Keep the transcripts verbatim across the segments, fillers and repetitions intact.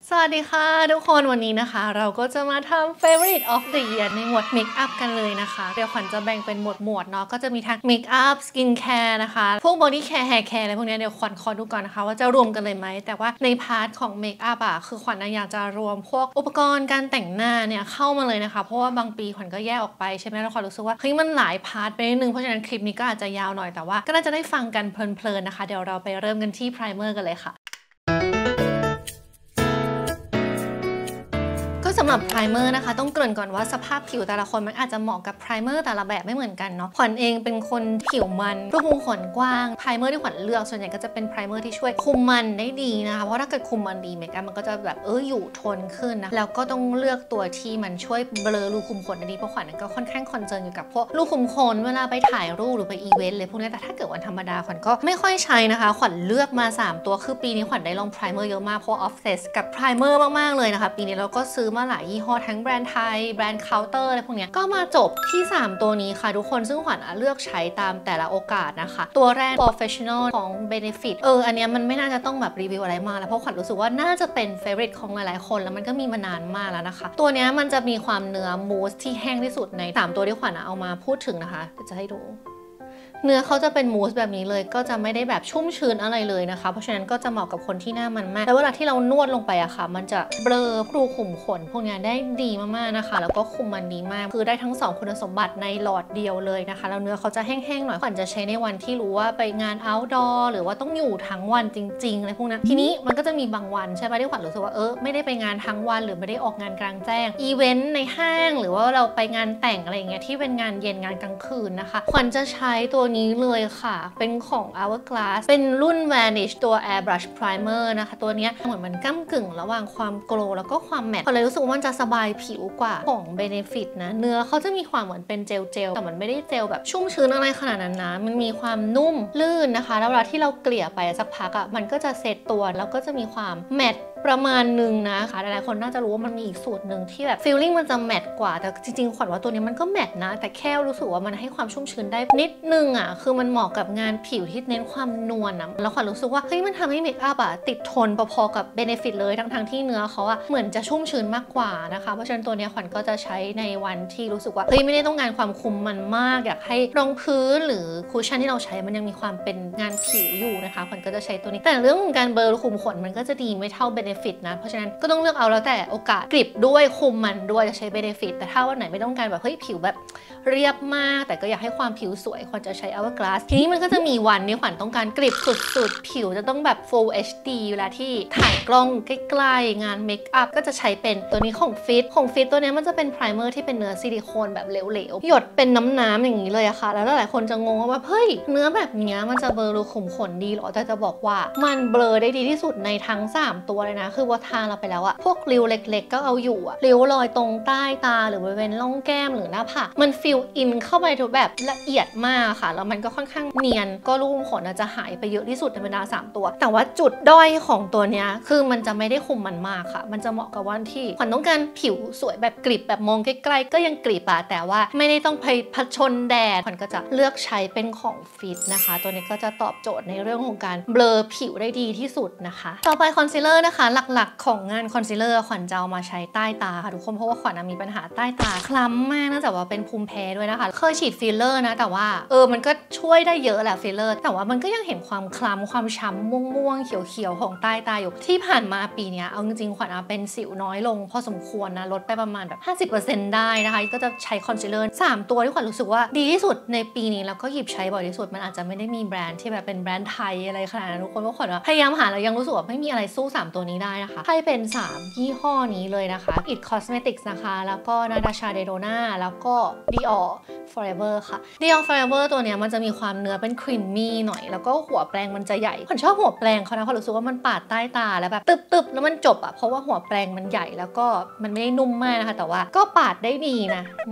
สวัสดีค่ะทุกคนวันนี้นะคะเราก็จะมาทำ favorite of the year ในหมวด make up กันเลยนะคะเดี๋ยวขวัญจะแบ่งเป็นหมวดหมวดเนาะก็จะมีทั้ง make up skin care นะคะพวก body care hair care อะไรพวกนี้เดี๋ยวขวัญขอดูก่อนนะคะว่าจะรวมกันเลยไหมแต่ว่าในพาร์ทของ make up อะคือขวัญอยากจะรวมพวกอุปกรณ์การแต่งหน้าเนี่ยเข้ามาเลยนะคะเพราะว่าบางปีขวัญก็แยกออกไปใช่ไหมแล้วขวัญรู้สึกว่าเฮ้ยมันหลายพาร์ทไปนิดนึงเพราะฉะนั้นคลิปนี้ก็อาจจะยาวหน่อยแต่ว่าก็น่าจะได้ฟังกันเพลินๆนะคะเดี๋ยวเราไปเริ่มกันที่ primer กันเลยค่ะสำหรับไพรเมอร์นะคะต้องเกริ่นก่อนว่าสภาพผิวแต่ละคนมันอาจจะเหมาะกับไพรเมอร์แต่ละแบบไม่เหมือนกันเนาะขวัญเองเป็นคนผิวมันรูขุมขนกว้างไพรเมอร์ที่ขวัญเลือกส่วนใหญ่ก็จะเป็นไพรเมอร์ที่ช่วยคุมมันได้ดีนะคะเพราะถ้าเกิดคุมมันดีเมคอัพมันก็จะแบบเอออยู่ทนขึ้นนะแล้วก็ต้องเลือกตัวที่มันช่วยเบลอรูขุมขนได้ดีเพราะขวัญก็ค่อนข้างคอนเซิร์นอยู่กับพวกรูขุมขนเวลาไปถ่ายรูปหรือไปอีเวนต์เลยพวกนี้แต่ถ้าเกิดวันธรรมดาขวัญก็ไม่ค่อยใช้นะคะขวัญเลือกมาสามตัวคือปีนี้ขวัญได้ลองไพรเมอร์เยอะมากเพราะออฟเซสกับไพรเมอร์มากๆเลยนะคะปีนี้เราก็ซื้อมาหลายยี่ห้อทั้งแบรนด์ไทยแบรนด์เคาน์เตอร์อะไรพวกนี้ก็มาจบที่สามตัวนี้ค่ะทุกคนซึ่งขวัญเลือกใช้ตามแต่ละโอกาสนะคะตัวแรก Professional ของ Benefit เอออันนี้มันไม่น่าจะต้องแบบรีวิวอะไรมากแล้วเพราะขวัญรู้สึกว่าน่าจะเป็น favorite ของหลายๆคนแล้วมันก็มีมานานมากแล้วนะคะตัวนี้มันจะมีความเนื้อมูสที่แห้งที่สุดในสามตัวที่ขวัญเอามาพูดถึงนะคะจะให้ดูเนื้อเขาจะเป็นมูสแบบนี้เลยก็จะไม่ได้แบบชุ่มชื้นอะไรเลยนะคะเพราะฉะนั้นก็จะเหมาะกับคนที่หน้ามันมากแล้วเวลาที่เรานวดลงไปอะค่ะมันจะเบลอรูขุมขนพวกนี้ได้ดีมากๆนะคะแล้วก็คุมมันดีมากคือได้ทั้งสองคุณสมบัติในหลอดเดียวเลยนะคะแล้วเนื้อเขาจะแห้งๆหน่อยขวัญจะใช้ในวันที่รู้ว่าไปงาน outdoor หรือว่าต้องอยู่ทั้งวันจริงๆอะไรพวกนั้นทีนี้มันก็จะมีบางวันใช่ไหมที่ขวัญรู้สึกว่าเออไม่ได้ไปงานทั้งวันหรือไม่ได้ออกงานกลางแจ้งอีเวนต์ในห้างหรือว่าเราไปงานแต่งอะไรอย่างเงี้ยที่เป็นงานเย็นงานกลางคืนนะคะขวัญจะใช้ตัวนี้เลยค่ะเป็นของ Hourglass เป็นรุ่น Vanish ตัว Airbrush Primer นะคะตัวนี้เหมือนมันก้ำกึ่งระหว่างความโกลว์แล้วก็ความแมตต์พอเลยรู้สึกว่ามันจะสบายผิวกว่าของ Benefit นะเนื้อเขาจะมีความเหมือนเป็นเจลเจลแต่มันไม่ได้เจลแบบชุ่มชื้นอะไรขนาดนั้นนะมันมีความนุ่มลื่นนะคะแล้วเวลาที่เราเกลี่ยไปสักพักอ่ะมันก็จะเซตตัวแล้วก็จะมีความแมตต์ประมาณหนึ่งนะคะหลายๆคนน่าจะรู้ว่ามันมีอีกสูตรหนึ่งที่แบบฟีลลิ่งมันจะแมตต์กว่าแต่จริงๆขวัญว่าตัวนี้มันก็แมตต์นะแต่แค่รู้สึกว่ามันให้ความชุ่มชื้นได้นิดนึงอ่ะคือมันเหมาะกับงานผิวที่เน้นความนวลนะแล้วขวัญรู้สึกว่าเฮ้ยมันทำให้เมคอัพอ่ะติดทนพอๆกับ Benefit เลยทั้งๆที่เนื้อเขาอ่ะเหมือนจะชุ่มชื้นมากกว่านะคะเพราะฉะนั้นตัวนี้ขวัญก็จะใช้ในวันที่รู้สึกว่าเฮ้ยไม่ได้ต้องการความคุมมันมากอยากให้รองพื้นหรือคุชชั่นที่เราใช้มันยังมีความเป็นงานผิวอยู่นะคะขวัญก็จะใช้ตัวนี้แต่เรื่องของการเบลอรูขุมขนมันก็จะดีไม่เท่า Benefit นะเพราะฉะนั้นก็ต้องเลือกเอาแล้วแต่โอกาสกริบด้วยคุมมันด้วยจะใช้ Benefit แต่ถ้าวันไหนไม่ต้องการแบบเฮ้ยผิวแบบเรียบมากแต่ก็อยากให้ความผิวสวยขวัญจะใช้ Hourglass ทีนี้มันก็จะมีวันนี้ขวัญต้องการกริบสุดๆผิวจะต้องแบบ Full เอช ดี เวลาที่ถ่ายกล้องใกล้ๆงานเมคอัพก็จะใช้เป็นตัวนี้ของ Fit ของ Fit ตัวนี้มันจะเป็นไพรเมอร์ที่เป็นเนื้อซิลิโคนแบบเหลวๆหยดเป็นน้ำๆอย่างนี้เลยอะค่ะแล้วหลายคนจะงงว่าเฮ้ยเนื้อแบบนี้มันจะเบลอรูขุมขนดีหรอแต่จะบอกว่ามันเบลอได้ดีที่สุดในทั้งสามตัวเลยนะคือว่าทาเราไปแล้วอะพวกริ้วเล็กๆก็เอาอยู่อะริ้วรอยตรงใต้ตาหรือบริเวณร่องแก้มหรือหน้าผากมันฟิลอินเข้าไปทุกแบบละเอียดมากค่ะแล้วมันก็ค่อนข้างเนียนก็รูขุมขนจะหายไปเยอะที่สุดในบรรดาสามตัวแต่ว่าจุดด้อยของตัวเนี้ยคือมันจะไม่ได้คุมมันมากค่ะมันจะเหมาะกับวันที่ขวัญต้องการผิวสวยแบบกริบแบบมองใกล้ๆก็ยังกริบอะแต่ว่าไม่ได้ต้องไปผชนแดดขวัญก็จะเลือกใช้เป็นของฟิตนะคะตัวนี้ก็จะตอบโจทย์ในเรื่องของการเบลอผิวได้ดีที่สุดนะคะต่อไปคอนซีลเลอร์นะคะหลักๆของงานคอนซีลเลอร์ขวัญจะเอามาใช้ใต้ตาค่ะทุกคนเพราะว่าขวัญมีปัญหาใต้ตาคล้ำมากเนื่องจากว่าเป็นภูมิแพ้ด้วยนะคะเคยฉีดฟิลเลอร์นะแต่ว่าเออมันก็ช่วยได้เยอะแหละฟิลเลอร์แต่ว่ามันก็ยังเห็นความคล้ำความช้ำม่วงๆเขียวๆของใต้ตาอยู่ที่ผ่านมาปีนี้เอาจริงๆขวัญเป็นสิวน้อยลงพอสมควรนะลดไปประมาณแบบ ห้าสิบเปอร์เซ็นต์ ได้นะคะก็จะใช้คอนซีลเลอร์สามตัวที่ขวัญรู้สึกว่าดีที่สุดในปีนี้แล้วก็หยิบใช้บ่อยที่สุดมันอาจจะไม่ได้มีแบรนด์ที่แบบเป็นแบรนด์ไทยอะไรขนาดนั้นทุกคนเพราะขวัญพยายามหาแล้วยังรู้สึกว่าไม่มีอะไรสู้สามตัวนี้ได้นะคะให้เป็นสามยี่ห้อนี้เลยนะคะ It Cosmetics นะคะแล้วก็ Natasha Denona แล้วก็ Dior Forever ค่ะ Dior Forever ตัวเนี้ยมันจะมีความเนื้อเป็นครีมมี่หน่อยแล้วก็หัวแปรงมันจะใหญ่ขวัญชอบหัวแปรงเขานะเพราะรู้สึกว่ามันปาดใต้ตาแล้วแบบตึบๆแล้วมันจบอะเพราะว่าหัวแปรงมันใหญ่แล้วก็มันไม่ได้นุ่มมากนะคะแต่ว่าก็ปาดได้ดีนะเนี่ย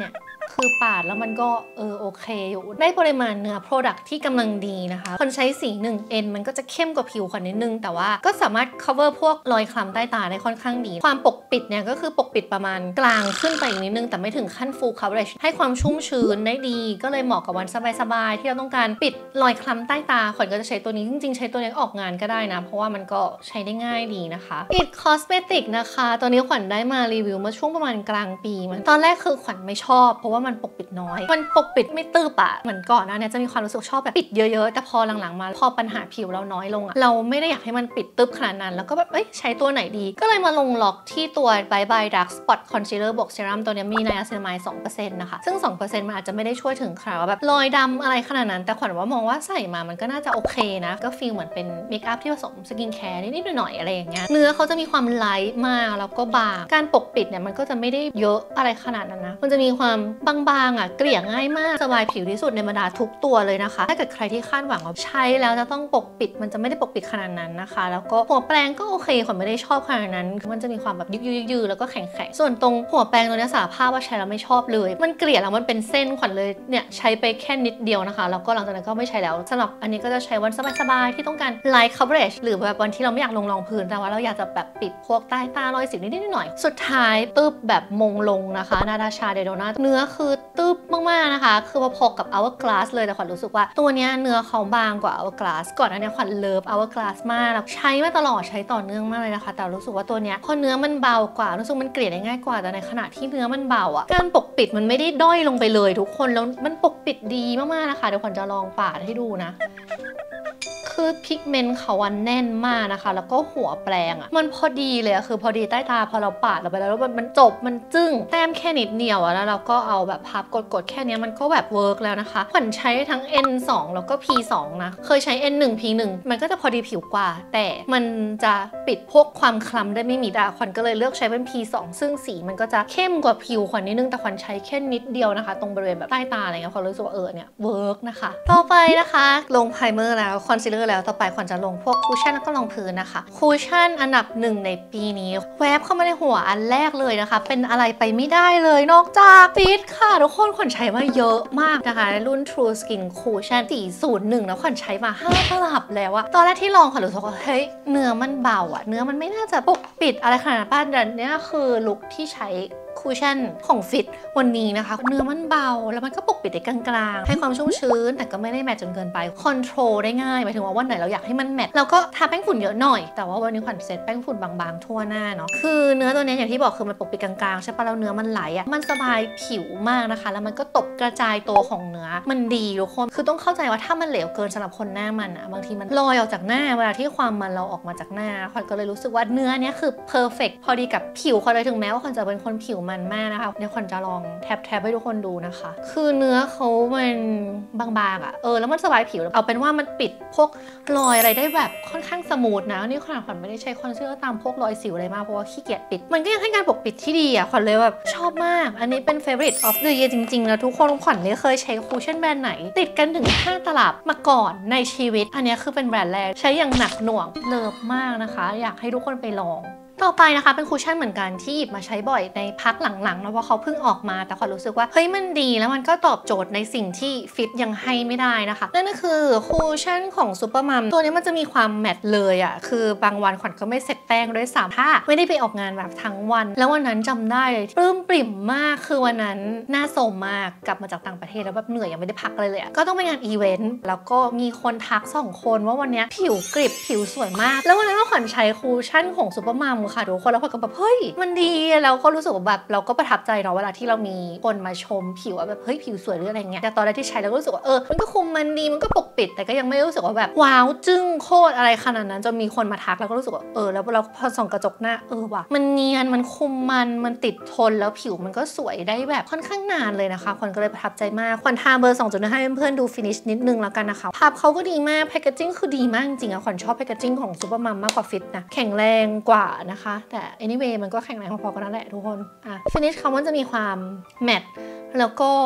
คือปาดแล้วมันก็เออโอเคอยู่ได้ปริมาณเนื้อ Product ที่กำลังดีนะคะคนใช้สี หนึ่งเอ็น มันก็จะเข้มกว่าผิวขวัญนิดนึงแต่ว่าก็สามารถ cover พวกรอยคล้ำใต้ตาได้ค่อนข้างดีความปกปิดเนี่ยก็คือปกปิดประมาณกลางขึ้นไปอีกนิดนึงแต่ไม่ถึงขั้น full coverage ให้ความชุ่มชื้นได้ดีก็เลยเหมาะกับวันสบายๆที่เราต้องการปิดรอยคล้ำใต้ตาขวัญก็จะใช้ตัวนี้จริงๆใช้ตัวนี้ออกงานก็ได้นะเพราะว่ามันก็ใช้ได้ง่ายดีนะคะอิดคอสเมติกนะคะตัวนี้ขวัญได้มารีวิวเมื่อช่วงประมาณกลางปีมันตอนแรกคือขวัญไม่ชอบเพราะว่ามันปกปิดน้อยมันปกปิดไม่ตื้อปะเหมือนก่อนนะเนี่ยจะมีความรู้สึกชอบแบบปิดเยอะๆแต่พอหลังๆมาพอปัญหาผิวเราน้อยลงอะเราไม่ได้อยากให้มันปิดตึ๊บขนาดนั้นแล้วก็แบบเอ้ยใช้ตัวไหนดีก็เลยมาลงล็อกที่ตัว Bye Bye Dark Spot Concealer บวกเซรั่มตัวนี้มีไนอาซินามายด์ สองเปอร์เซ็นต์ นะคะซึ่ง สองเปอร์เซ็นต์ มันอาจจะไม่ได้ช่วยถึงขนาดว่าแบบรอยดำอะไรขนาดนั้นแต่ขวัญว่ามองว่าใส่มามันก็น่าจะโอเคนะก็ฟีลเหมือนเป็นเมคอัพที่ผสมสกินแคร์นิดๆหน่อยๆอะไรอย่างเงี้ยเนื้อเขาจะมีความไลท์มากแล้วก็บางการปกปิดเนี่ยมันก็จะไม่ได้เยอะอะไรขนาดนั้นนะมันจะมีความบางๆอ่ะเกลี่ยง่ายมากสบายผิวที่สุดในบรรดาทุกตัวเลยนะคะถ้าเกิดใครที่คาดหวังว่าใช้แล้วจะต้องปกปิดมันจะไม่ได้ปกปิดขนาดนั้นนะคะแล้วก็หัวแปรงก็โอเคขวัญไม่ได้ชอบขนาดนั้นมันจะมีความแบบยืดๆแล้วก็แข็งๆส่วนตรงหัวแปรงตัวนี้สารภาพว่าใช้แล้วไม่ชอบเลยมันเกลี่ยแล้วมันเป็นเส้นขวัญเลยเนี่ยใช้ไปแค่นิดเดียวนะคะแล้วก็หลังจากนั้นก็ไม่ใช้แล้วสำหรับอันนี้ก็จะใช้วันสบายๆที่ต้องการ light coverage หรือแบบวันที่เราไม่อยากลงรองพื้นแต่ว่าเราอยากจะแบบปิดพวกใต้ตารอยสิวนิดๆหน่อยๆสุดท้ายตึ๊บแบบมงลงนะคะนาตาชาเดโดนาเนื้อคือตึ๊บมากๆนะคะคือพอๆกับ Hourglass เลยแต่ขวัญรู้สึกว่าตัวนี้เนื้อเขาบางกว่า Hourglass ก่อนอันนี้ขวัญเลิฟ Hourglass มากแล้วใช้มาตลอดใช้ต่อเนื่องมากเลยนะคะแต่รู้สึกว่าตัวนี้พอเนื้อมันเบากว่ารู้สึกมันเกลี่ยได้ง่ายกว่าแต่ในขณะที่เนื้อมันเบาอ่ะการปกปิดมันไม่ได้ด้อยลงไปเลยทุกคนแล้วมันปกปิดดีมากๆนะคะเดี๋ยวขวัญจะลองปาดให้ดูนะคือพิกเมนต์เขาวันแน่นมากนะคะแล้วก็หัวแปรงอ่ะมันพอดีเลยอะคือพอดีใต้ตาพอเราปาดเราไปแล้วมันจบมันจึ้งแต้มแค่นิดเดียวอะแล้วเราก็เอาแบบพับกดๆแค่นี้มันก็แบบเวิร์กแล้วนะคะขวัญใช้ทั้ง เอ็น สอง แล้วก็ พี สอง นะเคยใช้ เอ็น หนึ่ง พี หนึ่ง มันก็จะพอดีผิวกว่าแต่มันจะปิดพวกความคล้ำได้ไม่มีดาขวัญก็เลยเลือกใช้เป็น พี สอง ซึ่งสีมันก็จะเข้มกว่าผิวขวัญนิดนึงแต่ขวัญใช้แค่นิดเดียวนะคะตรงบริเวณแบบใต้ตาอะไรเงี้ยขวัญรู้สึกว่าเออเนี่ยเวิร์กนะคะต่อไปนะคะลงไพรเมอร์แล้วคอนซีลเลอร์แล้วต่อไปขวัญจะลงพวกคูชั่นแล้วก็รองพื้นนะคะคูชั่นอันดับหนึ่งในปีนี้แวบเข้ามาในหัวอันแรกเลยนะคะเป็นอะไรไปไม่ได้เลยนอกจากฟิตค่ะทุกคนขวัญใช้มาเยอะมากนะคะรุ่น True Skin Cushion สี่ศูนย์หนึ่งแล้วขวัญใช้มาห้าตลับแล้วอะตอนแรกที่ลองขวัญรู้สึกว่าเฮ้ยเนื้อมันเบาอะเนื้อมันไม่น่าจะปกปิดอะไรขนาดนั้นป้าแต่เนี้ยคือลุคที่ใช้คูชั่นของฟิตวันนี้นะคะเนื้อมันเบาแล้วมันก็ปกปิดได้กลางๆให้ความชุ่มชื้นแต่ก็ไม่ได้แมทจนเกินไปคอนโทรลได้ง่ายหมายถึงว่าวันไหนเราอยากให้มันแมทเราก็ทาแป้งฝุ่นเยอะหน่อยแต่ว่าวันนี้ขวัญเซตแป้งฝุ่นบางๆทั่วหน้าเนาะคือเนื้อตัวนี้อย่างที่บอกคือมันปกปิดกลางๆใช่ปะแล้วเนื้อมันไหลอ่ะมันสบายผิวมากนะคะแล้วมันก็ตบกระจายตัวของเนื้อมันดีทุกคนคือต้องเข้าใจว่าถ้ามันเหลวเกินสำหรับคนหน้ามันอ่ะบางทีมันลอยออกจากหน้าเวลาที่ความมันเราออกมาจากหน้าขวัญก็เลยรู้สึกว่าเนื้อเนี้ยคือเพอร์เฟกต์พอดีกับผิวขวัญเลยถึงแม้ว่าขวัญจะเป็นคนผิวมันมากนะคะเดี๋ยวขวัญจะลองแทบๆให้ทุกคนดูนะคะคือเนื้อเขามันบางๆอ่ะเออแล้วมันสบายผิวเอาเป็นว่ามันปิดพวกรอยอะไรได้แบบค่อนข้างสมูทนะนี่ขนาดขวัญไม่ได้ใช้คอนซีลเลอร์ตามพวกรอยสิวอะไรมากเพราะว่าขี้เกียจปิดมันก็ยังให้การปกปิดที่ดีอ่ะขวัญเลยแบบชอบมากอันนี้เป็น favorite of the year จริงๆนะทุกคนขวัญไม่เคยใช้คูชั่นแบรนด์ไหนติดกันถึงห้าตลับมาก่อนในชีวิตอันนี้คือเป็นแบรนด์แรกใช้อย่างหนักหน่วงเลิฟมากนะคะอยากให้ทุกคนไปลองต่อไปนะคะเป็นคูชั่นเหมือนกันที่หยิบมาใช้บ่อยในพักหลังๆนะเพราะเขาเพิ่งออกมาแต่ขวัญรู้สึกว่าเฮ้ยมันดีแล้วมันก็ตอบโจทย์ในสิ่งที่ฟิตยังให้ไม่ได้นะคะนั่นก็คือคูชั่นของซูเปอร์มัมตัวนี้มันจะมีความแมตต์เลยอะคือบางวันขวัญก็ไม่เสร็จแป้งด้วยซ้ำถ้าไม่ได้ไปออกงานแบบทั้งวันแล้ววันนั้นจำได้เลยปลื้มปริ่มมากคือวันนั้นหน้าโซมมากกลับมาจากต่างประเทศแล้วแบบเหนื่อยยังไม่ได้พักเลยเลยก็ต้องไปงานอีเวนต์แล้วก็มีคนทักสองคนว่าวันนี้ผิวกริบผิวสวยมากแล้ววันนั้นขวัญใช้คูชั่นของซูเปอร์มัมค่ะทุกคนแล้วขวัญก็แบบเฮ้ยมันดีแล้วก็รู้สึกว่าแบบเราก็ประทับใจเนาะเวลาที่เรามีคนมาชมผิวแบบเฮ้ยผิวสวยหรืออะไรเงี้ยแต่ตอนแรกที่ใช้เราก็รู้สึกว่าเออมันก็คุมมันดีมันก็ปกปิดแต่ก็ยังไม่รู้สึกว่าแบบว้าวจึ้งโคตรอะไรขนาดนั้นจนมีคนมาทักแล้วก็รู้สึกว่าเออแล้วเราพอส่องกระจกหน้าเออว่ะมันเนียนมันคุมมันมันติดทนแล้วผิวมันก็สวยได้แบบค่อนข้างนานเลยนะคะขวัญก็เลยประทับใจมากขวัญทาเบอร์ สองจุดห้า ให้เพื่อนๆดูฟินิชนิดนึงแล้วกันนะคะภาพเขาก็ดีมากแพคเกจจิ้งคือดีมากจริงอะขวัญชอบแพคเกจจิ้งของซูเปอร์มัมมากกว่าฟิตนะแข็งแรงกว่านะคะแต่ anyway มันก็แข็งแรงพอๆกันนั่นแหละทุกคนอ่ะฟินิชเขามันจะมีความแมตต์แล้วก็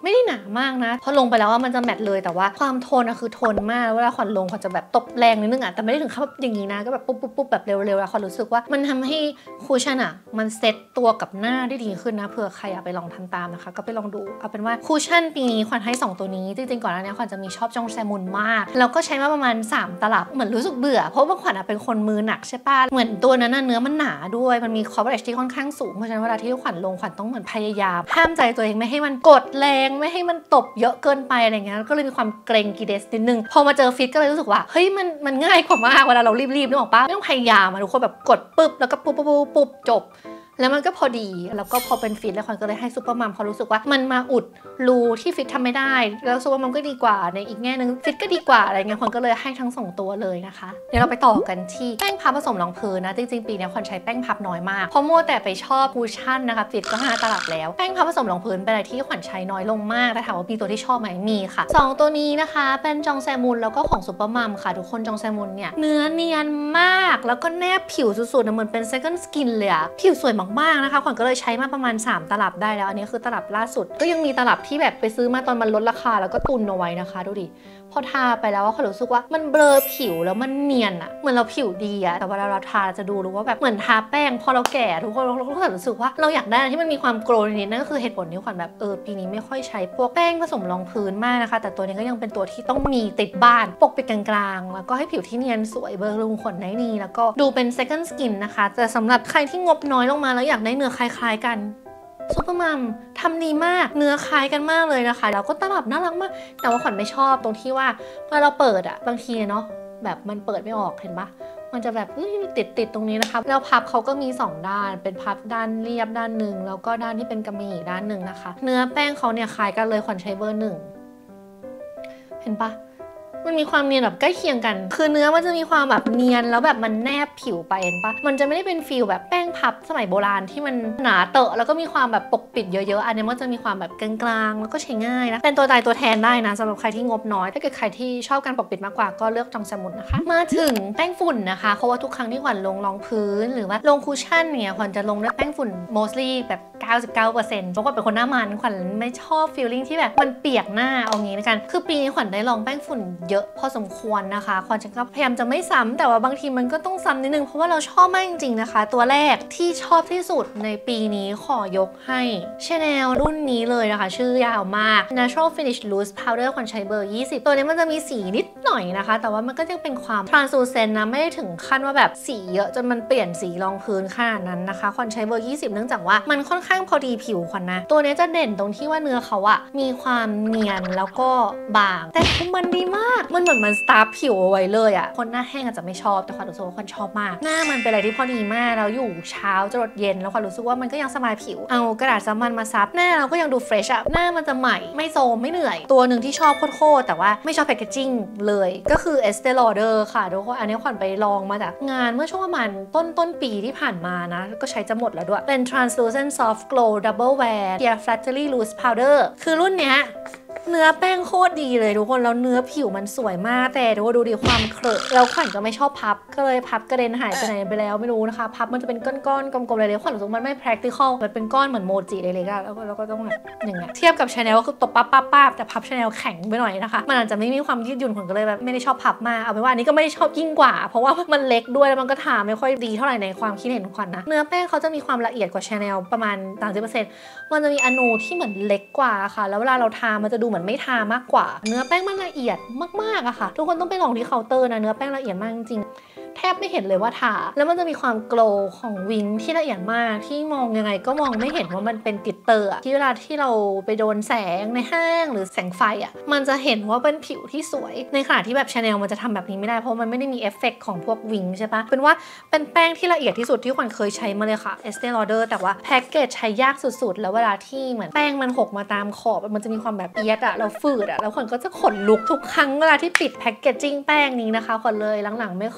ไม่ได้หนามากนะพอลงไปแล้วว่ามันจะแมทเลยแต่ว่าความทนอะคือทนมากเวลาขวัญลงขวัญจะแบบตบแรงนิดนึงอะแต่ไม่ได้ถึงขั้นแบบอย่างนี้นะก็แบบปุ๊บปุ๊บปุ๊บแบบเร็วๆแล้วขวัญรู้สึกว่ามันทำให้คูชั่นอะมันเซ็ตตัวกับหน้าได้ดีขึ้นนะเผื่อใครอยากไปลองทำตามนะคะก็ไปลองดูเอาเป็นว่าคูชั่นปีนี้ขวัญให้สองตัวนี้จริงๆก่อนหน้านี้ขวัญจะมีชอบจองแซมุนมากแล้วก็ใช้มาประมาณสามตลับเหมือนรู้สึกเบื่อเพราะว่าขวัญเป็นคนมือหนักใช่ป่ะเหมือนตัวนั้นเนื้อมันหนาด้วยมันมีคอร์บอเรชที่ค่อนข้างสูงเพราะฉะนั้นเวลาที่ขวัญลงขวัญต้องเหมือนพยายามห้ามใจตัวเองไม่ให้มันกดแรงไม่ให้มันตบเยอะเกินไปอะไรเงี้ยก็เลยมีความเกรงกีเดสนิดนึงพอมาเจอฟิตก็เลยรู้สึกว่าเฮ้ยมันมันง่ายกว่ามากเวลาเรารีบๆนึกออกป่ะไม่ต้องพยายามทุกคนแบบกดปุ๊บแล้วก็ปุ๊บปุ๊บปุ๊บจบแล้วมันก็พอดีแล้วก็พอเป็นฟิตแล้วขวัญก็เลยให้ซูเปอร์มัมเขารู้สึกว่ามันมาอุดรูที่ฟิตทำไม่ได้แล้วซูเปอร์มัมก็ดีกว่าในอีกแง่นึงฟิตก็ดีกว่าอะไรเงี้ยขวัญก็เลยให้ทั้งสองตัวเลยนะคะเดี๋ยวเราไปต่อกันที่แป้งพับผสมรองพื้นนะจริงๆปีนี้ขวัญใช้แป้งพับน้อยมากเพราะมัวแต่ไปชอบคูชั่นนะคะฟิตก็ห้าตลับแล้วแป้งพับผสมรองพื้นเป็นอะไรที่ขวัญใช้น้อยลงมากแต่ถามว่ามีตัวที่ชอบไหมมีค่ะสองตัวนี้นะคะเป็นจองแซมุนแล้วก็ของซูเปอร์มัมค่ะทุกคนจองแซมุนเนี่ยเนื้อเนียนมากแล้วก็แนบผิวสุดๆเหมือนเป็น second skin เลยอะผิวสวยมากๆนะคะขวัญก็เลยใช้มาประมาณสามตลับได้แล้วอันนี้คือตลับล่าสุดก็ยังมีตลับที่แบบไปซื้อมาตอนมันลดราคาแล้วก็ตุนเอาไว้นะคะดูดิพอทาไปแล้วว่าขวัญรู้สึกว่ามันเบลอผิวแล้วมันเนียนอะเหมือนเราผิวดีอะแต่เวลาเราทาจะดูรู้ว่าแบบเหมือนทาแป้งพอเราแก่ทุกคนเราก็รู้สึกว่าเราอยากได้ที่มันมีความโกลนิดนั่นก็คือเหตุผลที่ขวัญแบบเออปีนี้ไม่ค่อยใช้พวกแป้งผสมรองพื้นมากนะคะแต่ตัวนี้ก็ยังเป็นตัวที่ต้องมีติดบ้านปกปิดกลางๆแล้วก็ให้ผิวที่เนียนสวยเบลอขนได้ดีแล้วก็ดูเป็น second skin นะคะแต่สำหรับใครที่งบน้อยลงมาแล้วอยากได้เนื้อคล้ายๆกันซูเปอร์มัมทำดีมากเนื้อคล้ายกันมากเลยนะคะแล้วก็ตลับน่ารักมากแต่ว่าขวัญไม่ชอบตรงที่ว่าเวลาเราเปิดอะบางทีเนาะแบบมันเปิดไม่ออกเห็นปะมันจะแบบติดติดตรงนี้นะคะแล้วพับเขาก็มีสองด้านเป็นพับด้านเรียบด้านหนึ่งแล้วก็ด้านที่เป็นกำมะหยี่ด้านหนึ่งนะคะเนื้อแป้งเขาเนี่ยคล้ายกันเลยขวัญใช้เบอร์หนึ่งเห็นปะมันมีความเนียนแบบใกล้เคียงกันคือเนื้อมันจะมีความแบบเนียนแล้วแบบมันแนบผิวไปเห็นปะมันจะไม่ได้เป็นฟีลแบบแป้งพับสมัยโบราณที่มันหนาเตอะแล้วก็มีความแบบปกปิดเยอะๆอันนี้มันจะมีความแบบกลางๆแล้วก็ใช้ง่ายนะเป็นตัวตายตัวแทนได้นะสำหรับใครที่งบน้อยถ้าเกิดใครที่ชอบการปกปิดมากกว่าก็เลือกจองแซมุนนะคะมาถึงแป้งฝุ่นนะคะเพราะว่าทุกครั้งที่ขวัญลงรองพื้นหรือว่าลงคุชชั่นเนี่ยขวัญจะลงด้วยแป้งฝุ่น mostly แบบ เก้าสิบเก้าเปอร์เซ็นต์ เพราะว่าเป็นคนหน้ามันขวัญไม่ชอบฟีลลิ่งที่แบบมันเปียกหน้าเอางี้นะกันคือปีนี้ขวัญได้ลองแป้งฝุ่นเยอะพอสมควรนะคะขวัญก็พยายามจะไม่ซ้ำแต่ว่าบางทีมันก็ต้องซ้ำนิดนึงเพราะว่าเราชอบมากจริงๆนะคะตัวแรกที่ชอบที่สุดในปีนี้ขอยกให้ Chanel รุ่นนี้เลยนะคะชื่อยาวมาก Natural Finish Loose Powder ขวัญใช้เบอร์ยี่สิบตัวนี้มันจะมีสีนิดหน่อยนะคะแต่ว่ามันก็ยังเป็นความ translucent นะไม่ได้ถึงขั้นว่าแบบสีเยอะจนมันเปลี่ยนสีรองพื้นขนาดนั้นนะคะขวัญใช้เบอร์ยี่สิบเนื่องจากว่ามันค่อนข้างพอดีผิวขวัญนะตัวนี้จะเด่นตรงที่ว่าเนื้อเขาอะมีความเนียนแล้วก็บางแต่มันดีมากมันเหมือนมันสตาร์ฟผิวเอาไว้เลยอะคนหน้าแห้งอาจจะไม่ชอบแต่ขวัญรู้สึกว่าขวัญชอบมากหน้ามันเป็นอะไรที่พอดีมากแล้วอยู่เช้าจรดเย็นแล้วขวัญรู้สึกว่ามันก็ยังสบายผิวเอากระดาษซับมันมาซับหน้าเราก็ยังดูเฟรชอะหน้ามันจะใหม่ไม่โซมไม่เหนื่อยตัวหนึ่งที่ชอบโคตรแต่ว่าไม่ชอบแพคเกจจิ้งเลยก็คือ Estee Lauder ค่ะทุกคนอันนี้ขวัญไปลองมาจากงานเมื่อช่วงประมาณต้นต้นปีที่ผ่านมานะก็ใช้จะหมดแล้วด้วยเป็น Translucent Soft Glow Double Wear Clear Flattery Loose Powder คือรุ่นเนี้ยเนื้อแป้งโคตรดีเลยทุกคนแล้วเนื้อผิวมันสวยมากแต่ดูดูดิความเคลอะแล้วขวัญก็ไม่ชอบพับก็เลยพับกระเด็นหายไปไหนไปแล้วไม่รู้นะคะพับมันจะเป็นก้อนๆกลมๆเลยๆขวัญรู้สึกมันไม่ practical มันเป็นก้อนเหมือนโมจิเล็กๆแล้วเราก็ต้องแบบอย่างเงี้ยเทียบกับ Chanel ก็คือตบปั๊บปั๊บปั๊บแต่พับ Chanel แข็งไปหน่อยนะคะมันอาจจะไม่มีความยืดหยุ่นขวัญก็เลยแบบไม่ได้ชอบพับมากเอาเป็นว่าอันนี้ก็ไม่ได้ชอบยิ่งกว่าเพราะว่ามันเล็กด้วยแล้วมันก็ทาไม่ค่อยดีเท่าไหร่ในความคิดเห็นขวัญนะเนื้อแป้งเขาจะมีความละเอียดกว่า Chanel ประมาณ สามสิบเปอร์เซ็นต์ มันจะมีอนูที่เหมือนเล็กกว่าค่ะแล้วเวลาเราทามันจะดูเหมือนไม่ทามากกว่าเนื้อแป้งมันละเอียดมากๆอะค่ะทุกคนต้องไปลองที่เคาน์เตอร์นะเนื้อแป้งละเอียดมากจริงแทบไม่เห็นเลยว่าทาแล้วมันจะมีความโกลว์ของวิงที่ละเอียดมากที่มองยังไงก็มองไม่เห็นว่ามันเป็นกลิตเตอร์ที่เวลาที่เราไปโดนแสงในห้างหรือแสงไฟอะมันจะเห็นว่าเป็นผิวที่สวยในขณะที่แบบ Chanel มันจะทำแบบนี้ไม่ได้เพราะมันไม่ได้มีเอฟเฟกต์ของพวกวิงใช่ปะเป็นว่าเป็นแป้งที่ละเอียดที่สุดที่ขวัญเคยใช้มาเลยค่ะ Estee Lauder แต่ว่าแพ็กเกจใช้ยากสุดๆแล้วเวลาที่เหมือนแป้งมันหกมาตามขอบมันจะมีความแบบเอียดอะแล้วฝืดอะแล้วขวัญก็จะขนลุกทุกครั้งเวลาที่ปิดแพ็กเกจจิ้งแป้งนี้นะคะขวัญเลยหลังๆไม่ค่อยได้หยิบมา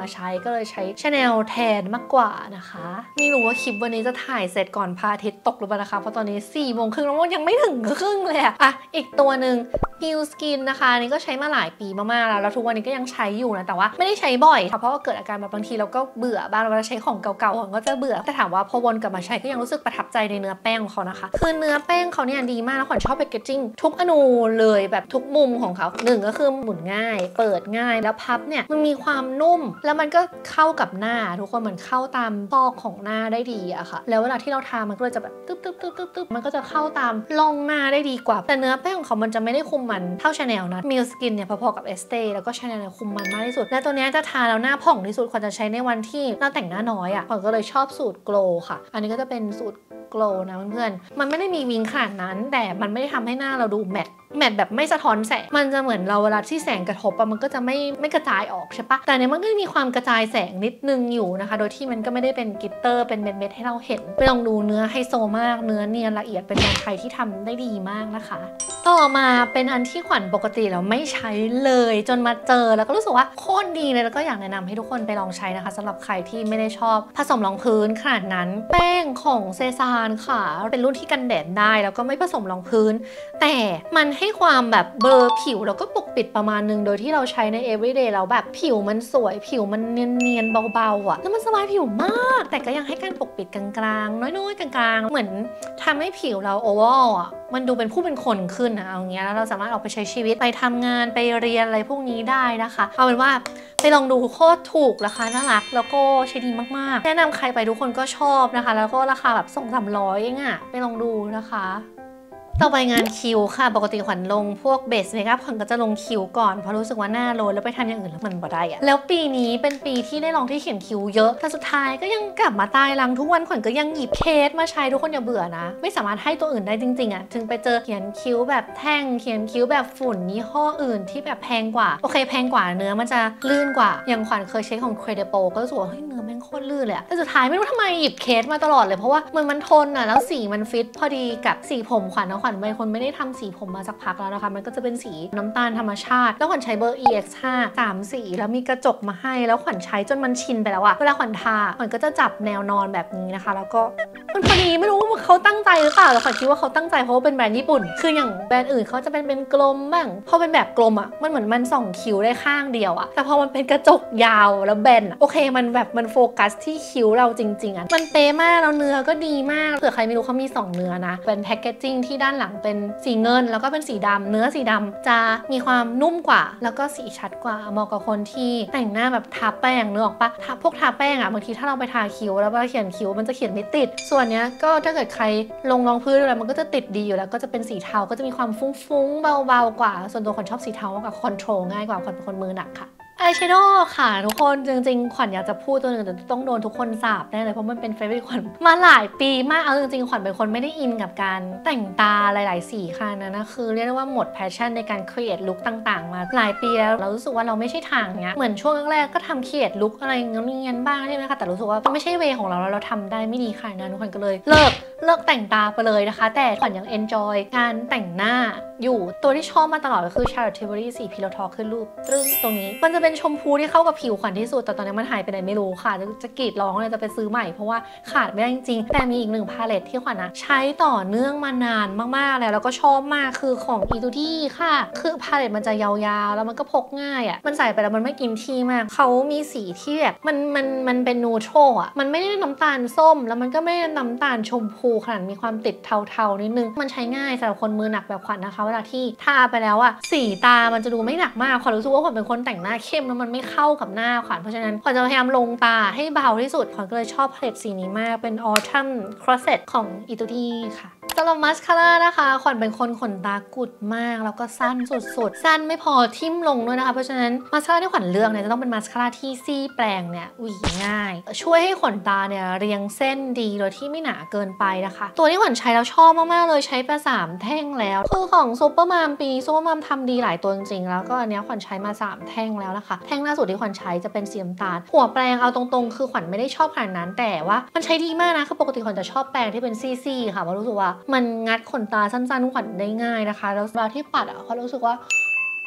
มาใช้ก็เลยใช้ Chanel แทนมากกว่านะคะไม่รู้ว่าคลิปวันนี้จะถ่ายเสร็จก่อนพระอาทิตย์ตกหรือเปล่านะคะเพราะตอนนี้สี่โมงครึ่งแล้วยังไม่ถึงครึ่งเลยอะอ่ะอีกตัวหนึ่ง New Skin นะคะนี่ก็ใช้มาหลายปีมากๆแล้วแล้วทุกวันนี้ก็ยังใช้อยู่นะแต่ว่าไม่ได้ใช้บ่อยค่ะเพราะว่าเกิดอาการแบบบางทีเราก็เบื่อบ้างเวลาใช้ของเก่าๆก็จะเบื่อแต่ถามว่าพอวนกลับมาใช้ก็ยังรู้สึกประทับใจในเนื้อแป้งของเขานะคะคือเนื้อแป้งเขาเนี่ยดีมากแล้วขวัญชอบแพคเกจจิ้งทุกอนูเลยแบบทุกมุมของเขาหนึ่งก็คือหมุนง่ายเปิดง่ายแล้วพับเนี่ยมันมีความนุ่มแล้วมันก็เข้ากับหน้าทุกคนเหมือนเข้าตามซอกของหน้าได้ดีอะค่ะแล้วเวลาที่เราทามันก็เลยจะแบบตึ๊บตึ๊บตึ๊บตึ๊บตึ๊บมันก็จะเข้าตามร่องหน้าได้ดีกว่าแต่เนื้อแป้งของเขามันจะไม่ได้คุมมันเท่า Chanel นะ New Skin เนี่ยพอๆกับ Estee แล้วก็ Chanel เนี่ยคุมมันมากที่สุดและตัวนี้จะทาแล้วหน้าผ่องที่สุดขวัญจะใช้ในวันที่เราแต่งหน้าน้อยอะขวัญก็เลยชอบสูตร Glow ค่ะอันนี้ก็จะเป็นสูตร Glow นะเพื่อนๆมันไม่ได้มีวิงขนาดนั้นแต่มันไม่ได้ทำให้หน้าเราดูแมตต์แมตต์แบบไม่สะท้อนแสงมันจะเหมือนเราเวลาที่แสงกระทบอะมันก็จะไม่ไม่กระจายออกใช่ปะแต่เนี้ยมันก็มีความกระจายแสงนิดนึงอยู่นะคะโดยที่มันก็ไม่ได้เป็นกลิตเตอร์เป็นเม็ดๆให้เราเห็นไปลองดูเนื้อไฮโซมากเนื้อเนียนละเอียดเป็นงานไทยที่ทำได้ดีมากนะคะต่อมาเป็นอันที่ขวัญปกติเราไม่ใช้เลยจนมาเจอแล้วก็รู้สึกว่าโคตรดีเลยแล้วก็อยากแนะนำให้ทุกคนไปลองใช้นะคะสำหรับใครที่ไม่ได้ชอบผสมรองพื้นขนาดนั้นแป้งของเซซานค่ะเป็นรุ่นที่กันแดดได้แล้วก็ไม่ผสมรองพื้นแต่มันให้ความแบบเบลอผิวแล้วก็ปกปิดประมาณนึงโดยที่เราใช้ใน everyday แล้วแบบผิวมันสวยผิวมันเนียนๆเบาๆอ่ะแล้วมันสบายผิวมากแต่ก็ยังให้การปกปิดกลางๆน้อยๆกลางๆเหมือนทำให้ผิวเรา overall อ่ะมันดูเป็นผู้เป็นคนขึ้นนะเอาอย่างเงี้ยแล้วเราสามารถออกไปใช้ชีวิตไปทำงานไปเรียนอะไรพวกนี้ได้นะคะเอาเป็นว่าไปลองดูโคตรถูกราคาน่ารักแล้วก็ใช้ดีมากๆแนะนำใครไปทุกคนก็ชอบนะคะแล้วก็ราคาแบบสองสามร้อยเองอะไปลองดูนะคะต่อไปงานคิวค่ะปกติขวัญลงพวกเบสเมคอัพขวัญก็จะลงคิวก่อนเพราะรู้สึกว่าหน้าโรยแล้วไปทำอย่างอื่นแล้วมันบ่ได้อะแล้วปีนี้เป็นปีที่ได้ลองที่เขียนคิวเยอะแต่สุดท้ายก็ยังกลับมาตายรังทุกวันขวัญก็ยังหยิบเคสมาใช้ทุกคนอย่าเบื่อนะไม่สามารถให้ตัวอื่นได้จริงๆอะถึงไปเจอเขียนคิ้วแบบแท่งเขียนคิ้วแบบฝุ่นยี่ห้ออื่นที่แบบแพงกว่าโอเคแพงกว่าเนื้อมันจะลื่นกว่าอย่างขวัญเคยใช้ของ Credipo ก็รู้สึกว่าเฮ้ยเนื้อแม่งโคตรลื่นเลยแต่สุดท้ายไม่รู้ทำไมหยิบเคสมาตลอดเลยเพราะว่ามันมันทนอะแล้วสีมันฟิตพอดีกับสีผมขวัญนะขวัญเป็นคนไม่ได้ทำสีผมมาสักพักแล้วนะคะมันก็จะเป็นสีน้ำตาลธรรมชาติแล้วขวัญใช้เบอร์ อี เอ็กซ์ ห้า สามสีแล้วมีกระจกมาให้แล้วขวัญใช้จนมันชินไปแล้วอะเวลาขวัญทาขวัญก็จะจับแนวนอนแบบนี้นะคะแล้วก็มันพอดีไม่รู้ว่าเขาตั้งใจหรือเปล่าแต่ขวัญคิดว่าเขาตั้งใจเพราะว่าเป็นแบรนด์ญี่ปุ่นคืออย่างแบรนด์อื่นเขาจะเป็นเป็นกลมบ้างพอเป็นแบบกลมอะมันเหมือนมันส่องคิ้วได้ข้างเดียวอะแต่พอมันเป็นกระจกยาวแล้วแบนอะโอเคมันแบบมันโฟกัสที่คิ้วเราจริงๆอะมันเป๊ะมากแล้วเนื้อก็ดีมากเผื่อใครไม่รู้เขามีสองเนื้อนะเป็นแพคเกจจิ้งที่ด้านหลังเป็นสีเงินแล้วก็เป็นสีดำเนื้อสีดำจะมีความนุ่มกว่าแล้วก็สีชัดกว่าเหมาะกับคนที่แต่งหน้าแบบทาแป้งเนื้อออกปะพวกทาแป้งอะบางทีถ้าเราไปทาคิ้วแล้วเวลาเขียนคิ้วมันจะเขียนไม่ติดส่วนเนี้ยก็ถ้าเกิดใครลงรองพื้นอะไรมันก็จะติดดีอยู่แล้วก็จะเป็นสีเทาก็จะมีความฟุ้งๆเบาๆกว่าส่วนตัวคนชอบสีเทามากกว่าคอนโทรลง่ายกว่าคนเป็นคนมือหนักค่ะอายแชโดว์ค่ะทุกคนจริงๆขวัญอยากจะพูดตัวหนึ่งแต่ต้องโดนทุกคนสาบแน่เลยเพราะมันเป็นเฟเวอร์ขวัญมาหลายปีมากเอาจริงๆขวัญเป็นคนไม่ได้อินกับการแต่งตาหลายๆสีค่ะนะนะคือเรียกได้ว่าหมดแพชชั่นในการครีเอทลุคต่างๆมาหลายปีแล้วเรารู้สึกว่าเราไม่ใช่ทางเนี้ยเหมือนช่วงแรกๆก็ทำครีเอทลุคอะไรเงี้ยบ้างใช่ไหมคะแต่รู้สึกว่าไม่ใช่เวของเราแล้วเราทำได้ไม่ดีค่ะนะทุกคนก็เลยเลิกเลิกแต่งตาไปเลยนะคะแต่ขวัญยังเอนจอยการแต่งหน้าอยู่ตัวที่ชอบมาตลอดก็คือ Charlotte Tilbury สีพิโลทอขึ้นรูปตึ้งตรงนี้มันจะเป็นชมพูที่เข้ากับผิวขวัญที่สุดแต่ตอนนี้มันหายไปไหนไม่รู้ค่ะจะจะกรีดร้องเลยจะไปซื้อใหม่เพราะว่าขาดไม่ได้จริงๆแต่มีอีกหนึ่งพาเลตที่ขวัญนะใช้ต่อเนื่องมานานมากๆแล้วแล้วก็ชอบมากคือของ อี ทู ดี ค่ะคือพาเลตมันจะยาวๆแล้วมันก็พกง่ายอ่ะมันใส่ไปแล้วมันไม่กินที่มากเขามีสีที่แบบมันมันมันเป็นนูโตรอ่ะมันไม่ได้น้ำตาลส้มแล้วมันก็ไม่ได้น้ำตาลชมพูขนาดมีความติดเทาๆนิดนึงมันใช้ง่ายสำหรับคนมือหนักแบบขวัญนะคะเวลาที่ทาไปแล้วอ่ะสีตามันจะดูไม่หนักมากขวัญรู้สึกว่าขวัญเป็นคนแต่งหน้าเข้มแล้วมันไม่เข้ากับหน้าขวัญเพราะฉะนั้นขวัญจะพยายามลงตาให้เบาที่สุดขวัญก็เลยชอบพาเลตสีนี้มากเป็น Autumn Crosset ของ อี ทู ดี ค่ะสำหรับมัสคาร่านะคะขวัญเป็นคนขนตากุดมากแล้วก็สั้นสุดๆสั้นไม่พอทิ่มลงด้วยนะคะเพราะฉะนั้นมัสคาร่าที่ขวัญเลือกเนี่ยจะต้องเป็นมัสคาร่าที่ซี่แปลงเนี่ยหวีง่ายช่วยให้ขนตาเนี่ยเรียงเส้นดีโดยที่ไม่หนาเกินไปนะคะตัวที่ขวัญใช้แล้วชอบมากๆเลยใช้ไปสามแท่งแล้วคือของซูเปอร์มัมปีซูเปอร์มัมทำดีหลายตัวจริงๆแล้วก็อันนี้ขวัญใช้มาสามแท่งแล้วนะคะแท่งล่าสุดที่ขวัญใช้จะเป็นสีน้ำตาลหัวแปรงเอาตรงๆคือขวัญไม่ได้ชอบขนาดนั้นแต่ว่ามันใช้ดีมากนะคือปกติขวัญจะชอบแปรงที่เป็นซี่ๆค่ะเพราะรู้สึกว่ามันงัดขนตาสั้นๆขวัญได้ง่ายนะคะแล้วเวลาที่ปัดอ่ะขวัญรู้สึกว่า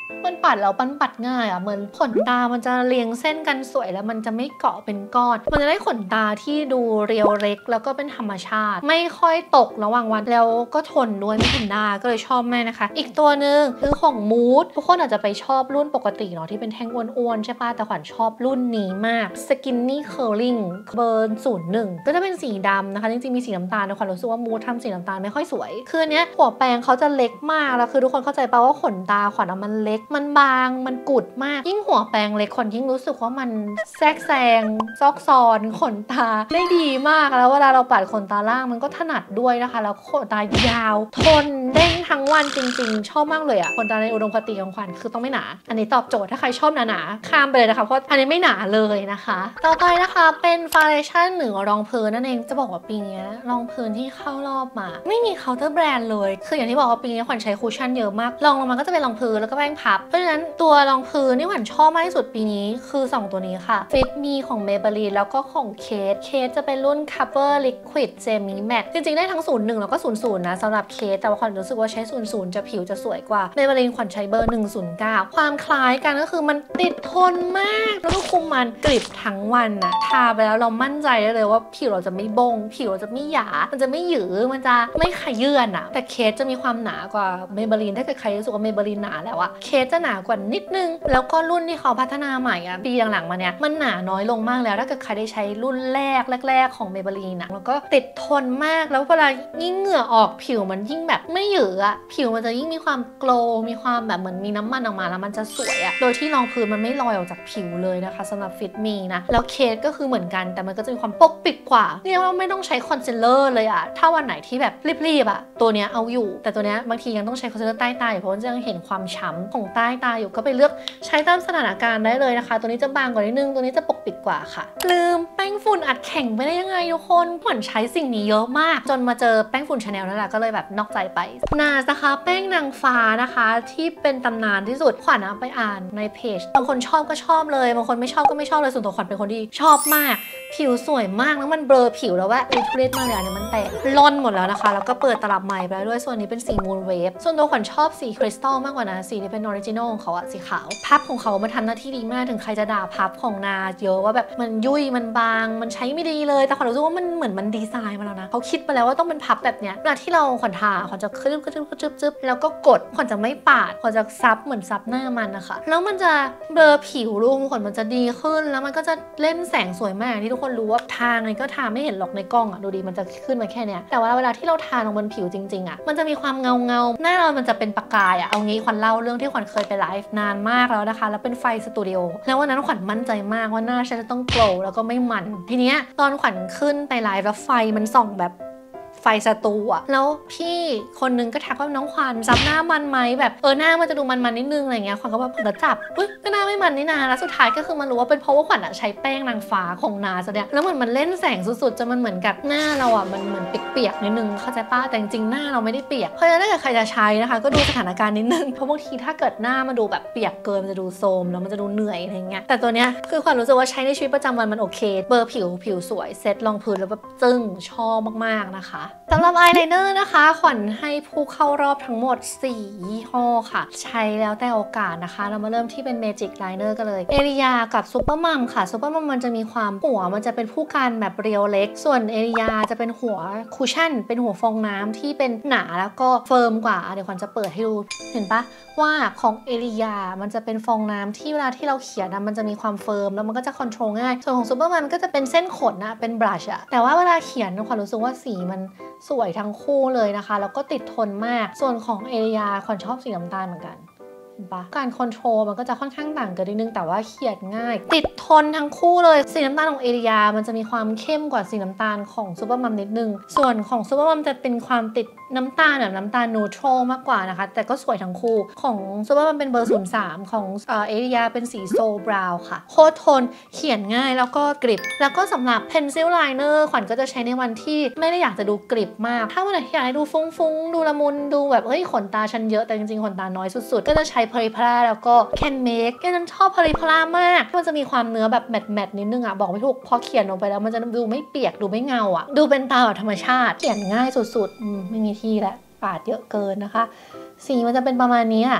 มันปัดแล้วปันปัดง่ายอ่ะเหมือนขนตามันจะเรียงเส้นกันสวยแล้วมันจะไม่เกาะเป็นก้อนมันจะได้ขนตาที่ดูเรียวเล็กแล้วก็เป็นธรรมชาติไม่ค่อยตกระหว่างวันแล้วก็ทนด้วยไม่ทนได้ก็เลยชอบแม่นะคะอีกตัวหนึ่งคือของมูดทุกคนอาจจะไปชอบรุ่นปกติเนาะที่เป็นแท่งอ้วนๆใช่ป่ะแต่ขวัญชอบรุ่นนี้มาก Skinny Curling เบอร์ศูนย์หนึ่งก็จะเป็นสีดำนะคะจริงๆมีสีน้ำตาลแต่ขวัญรู้สึกว่ามูดทำสีน้ำตาลไม่ค่อยสวยคือเนี้ยหัวแปรงเขาจะเล็กมากแล้วคือทุกคนเข้าใจป่ะว่าขนตาขวัญมันเล็กมันบางมันกุดมากยิ่งหัวแปรงเล็กคนยิ่งรู้สึกว่ามันแทรกแซงซอกซอนขนตาได้ดีมากแล้วเวลาเราปัดขนตาล่างมันก็ถนัดด้วยนะคะแล้วขนตายาวทนเด้งทั้งวันจริงๆชอบมากเลยอะขนตาในอุดมคติของขวัญคือต้องไม่หนาอันนี้ตอบโจทย์ถ้าใครชอบหนาๆข้ามไปเลยนะคะเพราะอันนี้ไม่หนาเลยนะคะต่อไปนะคะเป็นฟาวเดชั่นหรือรองพื้นนั่นเองจะบอกว่าปีนี้รองพื้นที่เข้ารอบมาไม่มีเคาน์เตอร์แบรนด์เลยคืออย่างที่บอกว่าปีนี้ขวัญใช้คูชั่นเยอะมากรองลงมาก็จะเป็นรองพื้นแล้วก็แป้งพับเพราะฉะนั้นตัวรองพื้นที่ขวัญชอบมากที่สุดปีนี้คือสองตัวนี้ค่ะ Fit Me ของ Maybelline แล้วก็ของ Kate Kate จะเป็นรุ่น Cover Liquid Semi Matte จริงๆได้ทั้งศูนย์หนึ่งแล้วก็ศูนย์ศูนย์นะสำหรับ Kate แต่ว่าขวัญรู้สึกว่าใช้ศูนย์ศูนย์จะผิวจะสวยกว่า Maybelline ขวัญใช้เบอร์หนึ่งศูนย์เก้าความคล้ายกันก็คือมันติดทนมากแล้วก็คุมมันกริบทั้งวันนะทาไปแล้วเรามั่นใจได้เลยว่าผิวเราจะไม่บงผิวเราจะไม่หยามันจะไม่หยือมันจะไม่ขยื่นอะแต่ Kate จะมีความหนากว่า Maybelline ถ้าเกิดใครรู้สึกว่า Maybelline หนาแล้วอะ Kate จะหนากว่านิดนึงแล้วก็รุ่นที่เขาพัฒนาใหม่อะปีหลังๆมาเนี้ยมันหนาน้อยลงมากแล้วถ้าเกิดใครได้ใช้รุ่นแรกแรกๆของ Maybelline นะแล้วก็ติดทนมากแล้วเวลายิ่งเหงื่อออกผิวมันยิ่งแบบไม่หยืออะผิวมันจะยิ่งมีความโกลว์มีความแบบเหมือนมีน้ำมันออกมาแล้วมันจะสวยอะโดยที่รองพื้นมันไม่ลอยออกจากผิวเลยนะคะสำหรับ Fit Me นะแล้วเคสก็คือเหมือนกันแต่มันก็จะมีความปกปิดกว่าเรียกว่าไม่ต้องใช้คอนซีลเลอร์เลยอะถ้าวันไหนที่แบบรีบๆอะตัวเนี้ยเอาอยู่แต่ตัวเนี้ยบางทียังต้องใช้คอนซีลเลอร์ใต้ตาอยู่เพราะมันจะยังเห็นความช้ำของใต้ตาอยู่ก็ไปเลือกใช้ตามสถานการณ์ได้เลยนะคะตัวนี้จะบางกว่านิดนึงตัวนี้จะปกปิดกว่าค่ะลืมแป้งฝุ่นอัดแข็งไปได้ยังไงทุกคนขวัญใช้สิ่งนี้เยอะมากจนมาเจอแป้งฝุ่นชาแนลนั่นแหละก็เลยแบบนอกใจไปนาสนะคะแป้งนางฟ้านะคะที่เป็นตำนานที่สุดขวัญไปอ่านในเพจบางคนชอบก็ชอบเลยบางคนไม่ชอบก็ไม่ชอบเลยส่วนตัวขวัญเป็นคนที่ชอบมากผิวสวยมากแล้วมันเบลอผิวแล้วว่าอุทุเรศมากเลยอันนี้มันแตกล่อนหมดแล้วนะคะแล้วก็เปิดตลับใหม่ไปแล้วด้วยส่วนนี้เป็นสีมูนเวฟส่วนตัวขวัญชอบสีคริสตัลมากกว่านะสีที่เป็นออริจินอลของเขาอะสีขาวพับของเขามันทำหน้าที่ดีมากถึงใครจะด่าพับของนาเยอะว่าแบบมันยุ่ยมันบางมันใช้ไม่ดีเลยแต่ขวัญรู้สึกว่ามันเหมือนมันดีไซน์มาแล้วนะเขาคิดมาแล้วว่าต้องเป็นพับแบบเนี้ยเวลาที่เราขวัญทาขวัญจะคืบคืบคืบคืบแล้วก็กดขวัญจะไม่ปาดขวัญจะซับเหมือนซับหน้ามันนะคะแล้วมันจะเบลอผิวรูมขวัญมันจะดีขึ้นแล้วมันก็จะเล่นแสงสวยมากที่ทุกคนรู้ว่าทาไงก็ทาไม่เห็นหรอกในกล้องอะดูดีมันจะขึ้นมาแค่เนี้ยแต่ว่าเวลาที่เราทาลงบนผิวจริงๆอะมันจะมีความเงาเงาหน้าเรามันจะเป็นประกายอะเอางี้ขวัญเล่าเรื่องที่ขวัญเคยไปไลฟ์นานมากแล้วนะคะแล้วเป็นไฟสตูดิโอแล้ววันนั้นขวัญมั่นใจมากว่าหน้าฉันจะต้องโกลว์แล้วก็ไม่มันทีเนี้ยตอนขวัญขึ้นไปไลฟ์แล้วไฟมันส่องแบบไฟสตูอะแล้วพี่คนนึงก็ทักว่าน้องขวัญซับหน้ามันไหมแบบเออหน้ามันจะดูมันๆนิดนึงอะไรเงี้ยขวัญก็แบบเดี๋ยวจับอุ้ยก็หน้าไม่มันนี่นาแล้วสุดท้ายก็คือมันรู้ว่าเป็นเพราะว่าขวัญอะใช้แป้งนางฟ้าของนาซะเนี่ยแล้วเหมือนมันเล่นแสงสุดๆจนมันเหมือนกับหน้าเราอะมันเหมือนเปียกๆนิดนึงเข้าใจป้ะแต่จริงๆหน้าเราไม่ได้เปียกเพราะฉะนั้นถ้าเกิดใครจะใช้นะคะก็ดูสถานการณ์นิดนึงเพราะบางทีถ้าเกิดหน้ามันดูแบบเปียกเกินมันจะดูโทรมแล้วมันจะดูเหนื่อยอะไรเงี้ยแต่ตัวเนี้ยคือขวัญรู้สึกว่าใช้ในชีวิตประจำวันมันโอเคเบอร์ผิวผิวสวยเซ็ตรองพื้นแล้วแบบจึ้งชอบมากๆนะคะสำหรับอายไลเนอร์นะคะขวัญให้ผู้เข้ารอบทั้งหมดสี่ยี่ห้อค่ะใช้แล้วแต่โอกาสนะคะเรามาเริ่มที่เป็น Magic Liner กันเลยเอริยากับซูเปอร์มัมค่ะซูเปอร์มัมมันจะมีความหัวมันจะเป็นผู้กันแบบเรียวเล็กส่วนเอริยาจะเป็นหัวคุชชั่นเป็นหัวฟองน้ำที่เป็นหนาแล้วก็เฟิร์มกว่าเดี๋ยวขวัญจะเปิดให้ดูเห็นปะว่าของเอริยามันจะเป็นฟองน้ำที่เวลาที่เราเขียนนะมันจะมีความเฟิร์มแล้วมันก็จะคอนโทรลง่ายส่วนของซูเปอร์มัมก็จะเป็นเส้นขนนะเป็นบลัชอะแต่ว่าเวลาเขียนขวัญรู้สึกว่าสีมันสวยทั้งคู่เลยนะคะแล้วก็ติดทนมากส่วนของเอริยาขวัญชอบสีน้ำตาลเหมือนกันเห็นปะการคอนโทรลมันก็จะค่อนข้างต่างกันนิดนึงแต่ว่าเขียนง่ายติดทนทั้งคู่เลยสีน้ำตาลของเอริยามันจะมีความเข้มกว่าสีน้ำตาลของซูเปอร์มัมนิดนึงส่วนของซูเปอร์มัมจะเป็นความติดน้ำตาลแบบน้ำตาลนูโตรมากกว่านะคะแต่ก็สวยทั้งคู่ของซูเปอร์มัมเป็นเบอร์ศูนย์สามของเอริยาเป็นสีโซบราวน์ค่ะโคตรทนเขียนง่ายแล้วก็กริบแล้วก็สำหรับเพนซิลไลเนอร์ขวัญก็จะใช้ในวันที่ไม่ได้อยากจะดูกริบมากถ้าวันไหนที่อยากให้ดูฟุ้งๆดูละมุนดูแบบเฮ้ยขนตาฉันเยอะแต่จริงๆขนตาน้อยสุดๆก็จะใช้เพริพลาแล้วก็แคนเมคฉันชอบเพริพลามากมันจะมีความเนื้อแบบแมทๆนิดนึงอ่ะบอกไม่ถูกพอเขียนลงไปแล้วมันจะดูไม่เปียกดูไม่เงาอ่ะดูเป็นตาแบบธรรมชาติเขียนง่ายสุดๆไม่มีที่แหละปาดเยอะเกินนะคะสีมันจะเป็นประมาณนี้อ่ะ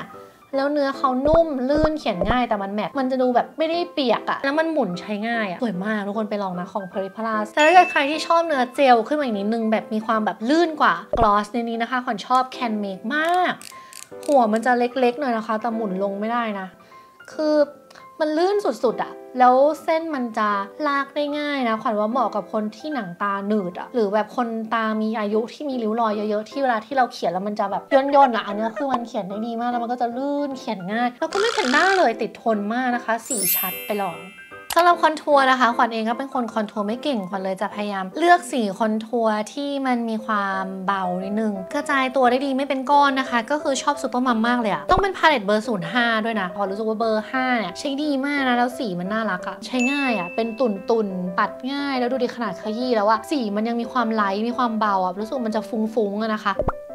แล้วเนื้อเขานุ่มลื่นเขียนง่ายแต่มันแมตต์มันจะดูแบบไม่ได้เปียกอะแล้วมันหมุนใช้ง่ายอะสวยมากทุกคนไปลองนะของ Peripera แต่ถ้าเกิดใครที่ชอบเนื้อเจลขึ้นมาอีกนิดนึงแบบมีความแบบลื่นกว่ากลอสในนี้นะคะขวัญชอบ Can Make มากหัวมันจะเล็กๆหน่อยนะคะแต่หมุนลงไม่ได้นะคือมันลื่นสุดๆอะแล้วเส้นมันจะลากได้ง่ายนะขวัญว่าเหมาะกับคนที่หนังตาหนืดอะหรือแบบคนตามีอายุที่มีริ้วรอยเยอะๆที่เวลาที่เราเขียนแล้วมันจะแบบย่นๆอะอันนี้คือมันเขียนได้ดีมากแล้วมันก็จะลื่นเขียนง่ายแล้วก็ไม่เป็นหน้าเลยติดทนมากนะคะสีชัดไปลองสำหรับคอนทัวร์นะคะขวัญเองก็เป็นคนคอนทัวร์ไม่เก่งขวัญเลยจะพยายามเลือกสีคอนทัวร์ที่มันมีความเบานิดนึงกระจายตัวได้ดีไม่เป็นก้อนนะคะก็คือชอบซูเปอร์มัมมากเลยอะต้องเป็นพาเลตเบอร์ศูนย์ห้าด้วยนะพอรู้สึกว่าเบอร์ห้าเนี่ยใช้ดีมากนะแล้วสีมันน่ารักอะใช้ง่ายอะเป็นตุ่นตุ่นปัดง่ายแล้วดูดีขนาดขยี้แล้วอะสีมันยังมีความไลท์มีความเบาอะรู้สึกมันจะฟุ้งๆอะนะคะ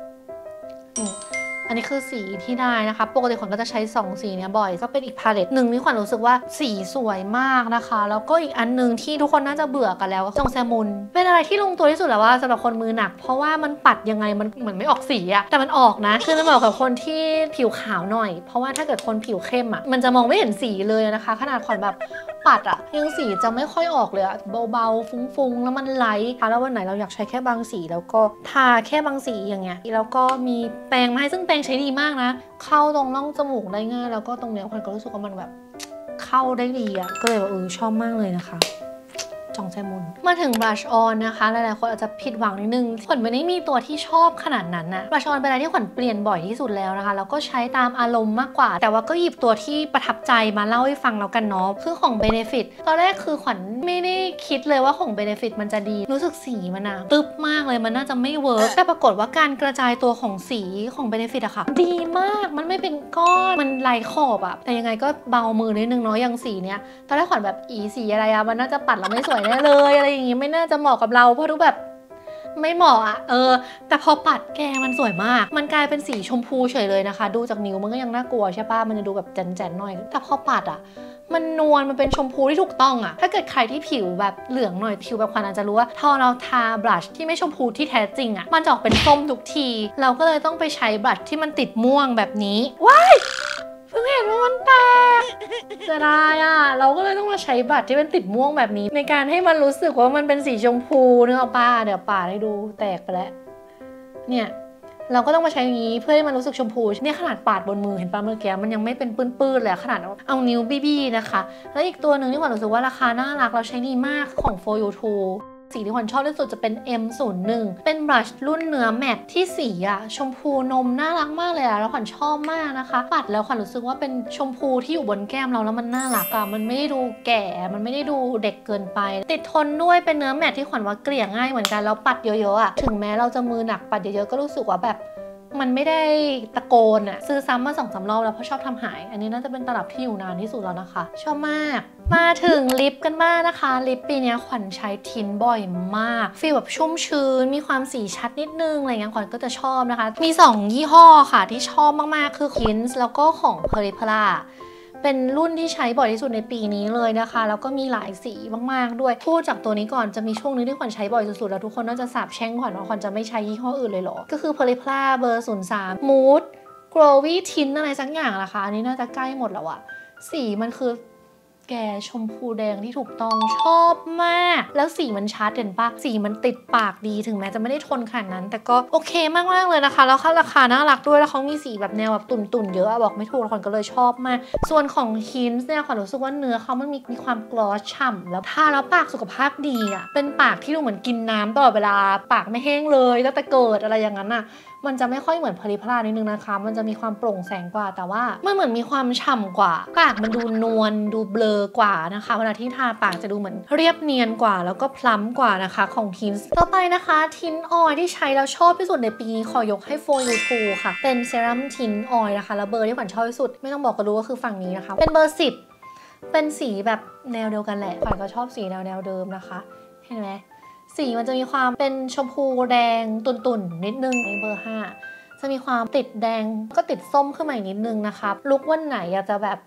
อันนี้คือสีที่ได้นะคะปกติขวัญก็จะใช้สองสีเนี้ยบ่อยก็เป็นอีกพาเลตหนึ่งที่ขวัญรู้สึกว่าสีสวยมากนะคะแล้วก็อีกอันนึงที่ทุกคนน่าจะเบื่อกันแล้วจงแซมุนเป็นอะไรที่ลงตัวที่สุดแล้วว่าสำหรับคนมือหนักเพราะว่ามันปัดยังไงมันเหมือนไม่ออกสีอะแต่มันออกนะคือจะบอกกับคนที่ผิวขาวหน่อยเพราะว่าถ้าเกิดคนผิวเข้มอะมันจะมองไม่เห็นสีเลยนะคะขนาดขวัญแบบปัดอะยังสีจะไม่ค่อยออกเลยอะเบาๆฟุ้งๆแล้วมันไลท์แล้ววันไหนเราอยากใช้แค่บางสีแล้วก็ทาแค่บางสีอย่างเงี้ยแล้วก็มีแปรงมาให้ซึ่งแปรงใช้ดีมากนะเข้าตรงร่องจมูกได้ง่ายแล้วก็ตรงเนี้ยขวัญก็รู้สึกว่ามันแบบเข้าได้ดีอะก็เลยแบบเออชอบมากเลยนะคะจองแซมุนมาถึงบลัชออนนะคะหลายๆคนอาจจะผิดหวังนิดนึงขวัญไม่ได้มีตัวที่ชอบขนาดนั้นนะบลัชออนเป็นอะไรที่ขวัญเปลี่ยนบ่อยที่สุดแล้วนะคะแล้วก็ใช้ตามอารมณ์มากกว่าแต่ว่าก็หยิบตัวที่ประทับใจมาเล่าให้ฟังแล้วกันเนาะคือของ Benefit ตอนแรกคือขวัญไม่ได้คิดเลยว่าของ Benefit มันจะดีรู้สึกสีมันอะตึ๊บมากเลยมันน่าจะไม่เวิร์กแต่ปรากฏว่าการกระจายตัวของสีของ Benefit อะค่ะดีมากมันไม่เป็นก้อนมันลายขอบอะแต่ยังไงก็เบามือนิดนึงเนาะอย่างสีเนี้ยตอนแรกขวัญแบบอีสีอะไรอะมันน่าจะปัดแล้วไม่สวยแน่เลยอะไรอย่างงี้ไม่น่าจะเหมาะกับเราเพราะดูแบบไม่เหมาะอะเออแต่พอปัดแกมันสวยมากมันกลายเป็นสีชมพูเฉยเลยนะคะดูจากนิ้วมันก็ยังน่ากลัวใช่ปะมันจะดูแบบแจ๋นๆหน่อยแต่พอปัดอะมันนวลมันเป็นชมพูที่ถูกต้องอะถ้าเกิดใครที่ผิวแบบเหลืองหน่อยผิวแบบขวัญอาจจะรู้ว่าพอเราทาบลัชที่ไม่ชมพูที่แท้จริงอะมันจะออกเป็นส้มทุกทีเราก็เลยต้องไปใช้บลัชที่มันติดม่วงแบบนี้ว้ายเพิ่งเห็นว่ามันแตกจะได้อะเราก็เลยต้องมาใช้บัตรที่เป็นติดม่วงแบบนี้ในการให้มันรู้สึกว่ามันเป็นสีชมพูเนื้อป้าเดี๋ยวป่าให้ดูแตกไปแล้วเนี่ยเราก็ต้องมาใช้อย่างนี้เพื่อให้มันรู้สึกชมพูเนี่ยขนาดปาดบนมือเห็นป่ะเมื่อกี้มันยังไม่เป็นปื้นๆเลยขนาดเอานิ้วบี้ๆนะคะแล้วอีกตัวหนึ่งที่ขวัญรู้สึกว่าราคาน่ารักเราใช้ดีมากของ โฟร์ ยู ทู สีที่ขวัญชอบที่สุดจะเป็น เอ็ม ศูนย์ หนึ่ง เป็นบลัชรุ่นเนื้อแมตต์ที่สีอะชมพูนมน่ารักมากเลยอะแล้วขวัญชอบมากนะคะปัดแล้วขวัญรู้สึกว่าเป็นชมพูที่อยู่บนแก้มเราแล้วมันน่ารักอะมันไม่ได้ดูแก่มันไม่ได้ดูเด็กเกินไปติดทนด้วยเป็นเนื้อแมตต์ที่ขวัญว่าเกลี่ยง่ายเหมือนกันแล้วปัดเยอะๆอะถึงแม้เราจะมือหนักปัดเยอะๆก็รู้สึกว่าแบบมันไม่ได้ตะโกนอะซื้อซ้ำมาสองสามรอบแล้วเพราะชอบทำหายอันนี้น่าจะเป็นตลับที่อยู่นานที่สุดแล้วนะคะชอบมากมาถึงลิปกันบ้างนะคะลิปปีนี้ขวัญใช้ทินบ่อยมากฟีลแบบชุ่มชื้นมีความสีชัดนิดนึงอะไรเงี้ยขวัญก็จะชอบนะคะมีสองยี่ห้อค่ะที่ชอบมากๆคือ Kins แล้วก็ของ Periperaเป็นรุ่นที่ใช้บ่อยที่สุดในปีนี้เลยนะคะแล้วก็มีหลายสีมากๆด้วยพูดจากตัวนี้ก่อนจะมีช่วงนึงที่ขวัญใช้บ่อยสุดๆแล้วทุกคนน่าจะสาบแช่งขวัญว่าขวัญจะไม่ใช้ยี่ห้ออื่นเลยหรอก็คือ Peripera เบอร์ ศูนย์ สาม Mood Glowy Tint อะไรสักอย่างละคะอันนี้น่าจะใกล้หมดแล้วอะสีมันคือแกชมพูแดงที่ถูกต้องชอบมากแล้วสีมันชัดเห็นปะสีมันติดปากดีถึงแม้จะไม่ได้ทนขนาดนั้นแต่ก็โอเคมากๆเลยนะคะแล้วค่าราคาน่ารักด้วยแล้วเขามีสีแบบแนวแบบตุ่นๆเยอะบอกไม่ถูกขวัญก็เลยชอบมากส่วนของ Kins เนี่ยขวัญรู้สึกว่าเนื้อเขามันมีมีความกลอสฉ่ำแล้วทาแล้วปากสุขภาพดีอ่ะเป็นปากที่ดูเหมือนกินน้ำตลอดเวลาปากไม่แห้งเลยตั้งแต่เกิดอะไรอย่างนั้นอ่ะมันจะไม่ค่อยเหมือน Peripera นิดนึงนะคะมันจะมีความโปร่งแสงกว่าแต่ว่ามันเหมือนมีความฉ่ำกว่าปากมันดูนวลดูเบลอกว่านะคะเวลาที่ทาปากจะดูเหมือนเรียบเนียนกว่าแล้วก็พล้ำกว่านะคะของ Kins ต่อไปนะคะทินออยล์ที่ใช้แล้วชอบที่สุดในปีนี้ขอยกให้ โฟร์ ยู ทู ค่ะเป็นเซรั่มทินออยล์นะคะแล้วเบอร์ที่ขวัญชอบที่สุดไม่ต้องบอกก็รู้ก็คือฝั่งนี้นะคะเป็นเบอร์สิบเป็นสีแบบแนวเดียวกันแหละขวัญก็ชอบสีแนวแนวเดิมนะคะเห็นไหมสีมันจะมีความเป็นชมพูแดงตุ่นๆนิดนึงในเบอร์ห้าจะมีความติดแดงก็ติดส้มขึ้นมาอีกนิดนึงนะคะลุควันไหนอยากจะแบบ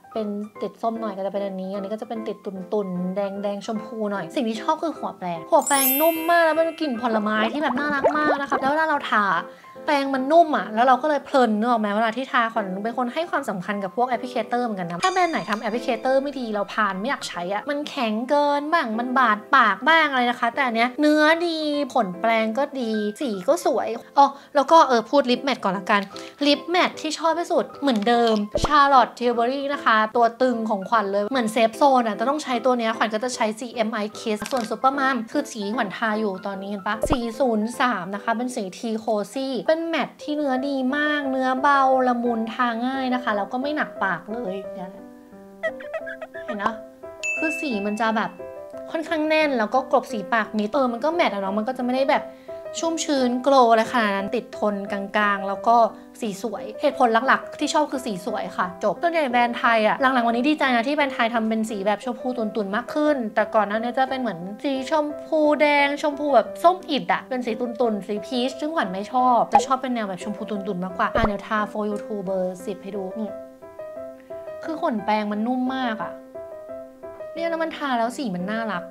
เป็นติดส้มหน่อยก็จะเป็นอันนี้อันนี้ก็จะเป็นติดตุ่นๆแดงแดงชมพูหน่อยสิ่งที่ชอบคือหัวแปรงหัวแปรงนุ่มมากแล้วมันกลิ่นผลไม้ที่แบบน่ารักมากนะคะแล้วเวลาเราทาแปรงมันนุ่มอ่ะแล้วเราก็เลยเพลินเนอะแม้เวลาที่ทาขวัญเป็นคนให้ความสำคัญกับพวกแอปพลิเคเตอร์เหมือนกันนะถ้าแบรนด์ไหนทำแอปพลิเคเตอร์ไม่ดีเราผ่านไม่อยากใช้อ่ะมันแข็งเกินบ้างมันบาดปากบ้างอะไรนะคะแต่อันเนี้ยเนื้อดีผลแปรงก็ดีสีก็สวยอ๋อแล้วก็เออพูดลิปแมทก่อนละกันลิปแมทที่ชอบที่สุดเหมือนเดิม Charlotte Tilbury นะคะตัวตึงของขวัญเลยเหมือนเซฟโซนอ่ะจะต้องใช้ตัวเนี้ยขวัญก็จะใช้ ซี เอ็ม ไอ Kiss ส่วน Supermom คือสีขวัญทาอยู่ตอนนี้เห็นปะสีศูนย์สามนะคะเป็นสี T Cozy เป็นแมทที่เนื้อดีมากเนื้อเบาละมุนทาง่ายนะคะแล้วก็ไม่หนักปากเลยเนี่ยเห็นนะคือสีมันจะแบบค่อนข้างแน่นแล้วก็กลบสีปากนิดเออมันก็แมทอะเนาะมันก็จะไม่ได้แบบชุ่มชื้นโกลว์อะไรขนาดนั้นติดทนกลางๆแล้วก็สีสวยเหตุผลหลักๆที่ชอบคือสีสวยค่ะจบส่วนใหญ่แบรนด์ไทยอะหลังๆวันนี้ดีใจนะที่แบรนด์ไทยทำเป็นสีแบบชมพูตุ่นๆมากขึ้นแต่ก่อนหน้านี้จะเป็นเหมือนสีชมพูแดงชมพูแบบส้มอิดอะเป็นสีตุ่นๆสีพีชซึ่งขวัญไม่ชอบจะชอบเป็นแนวแบบชมพูตุ่นๆมากกว่าอ่ะเดี๋ยวทา for you to เบอร์สิบให้ดูนี่คือขนแปรงมันนุ่มมากอะเนี่ยแล้วมันทาแล้วสีมันน่ารัก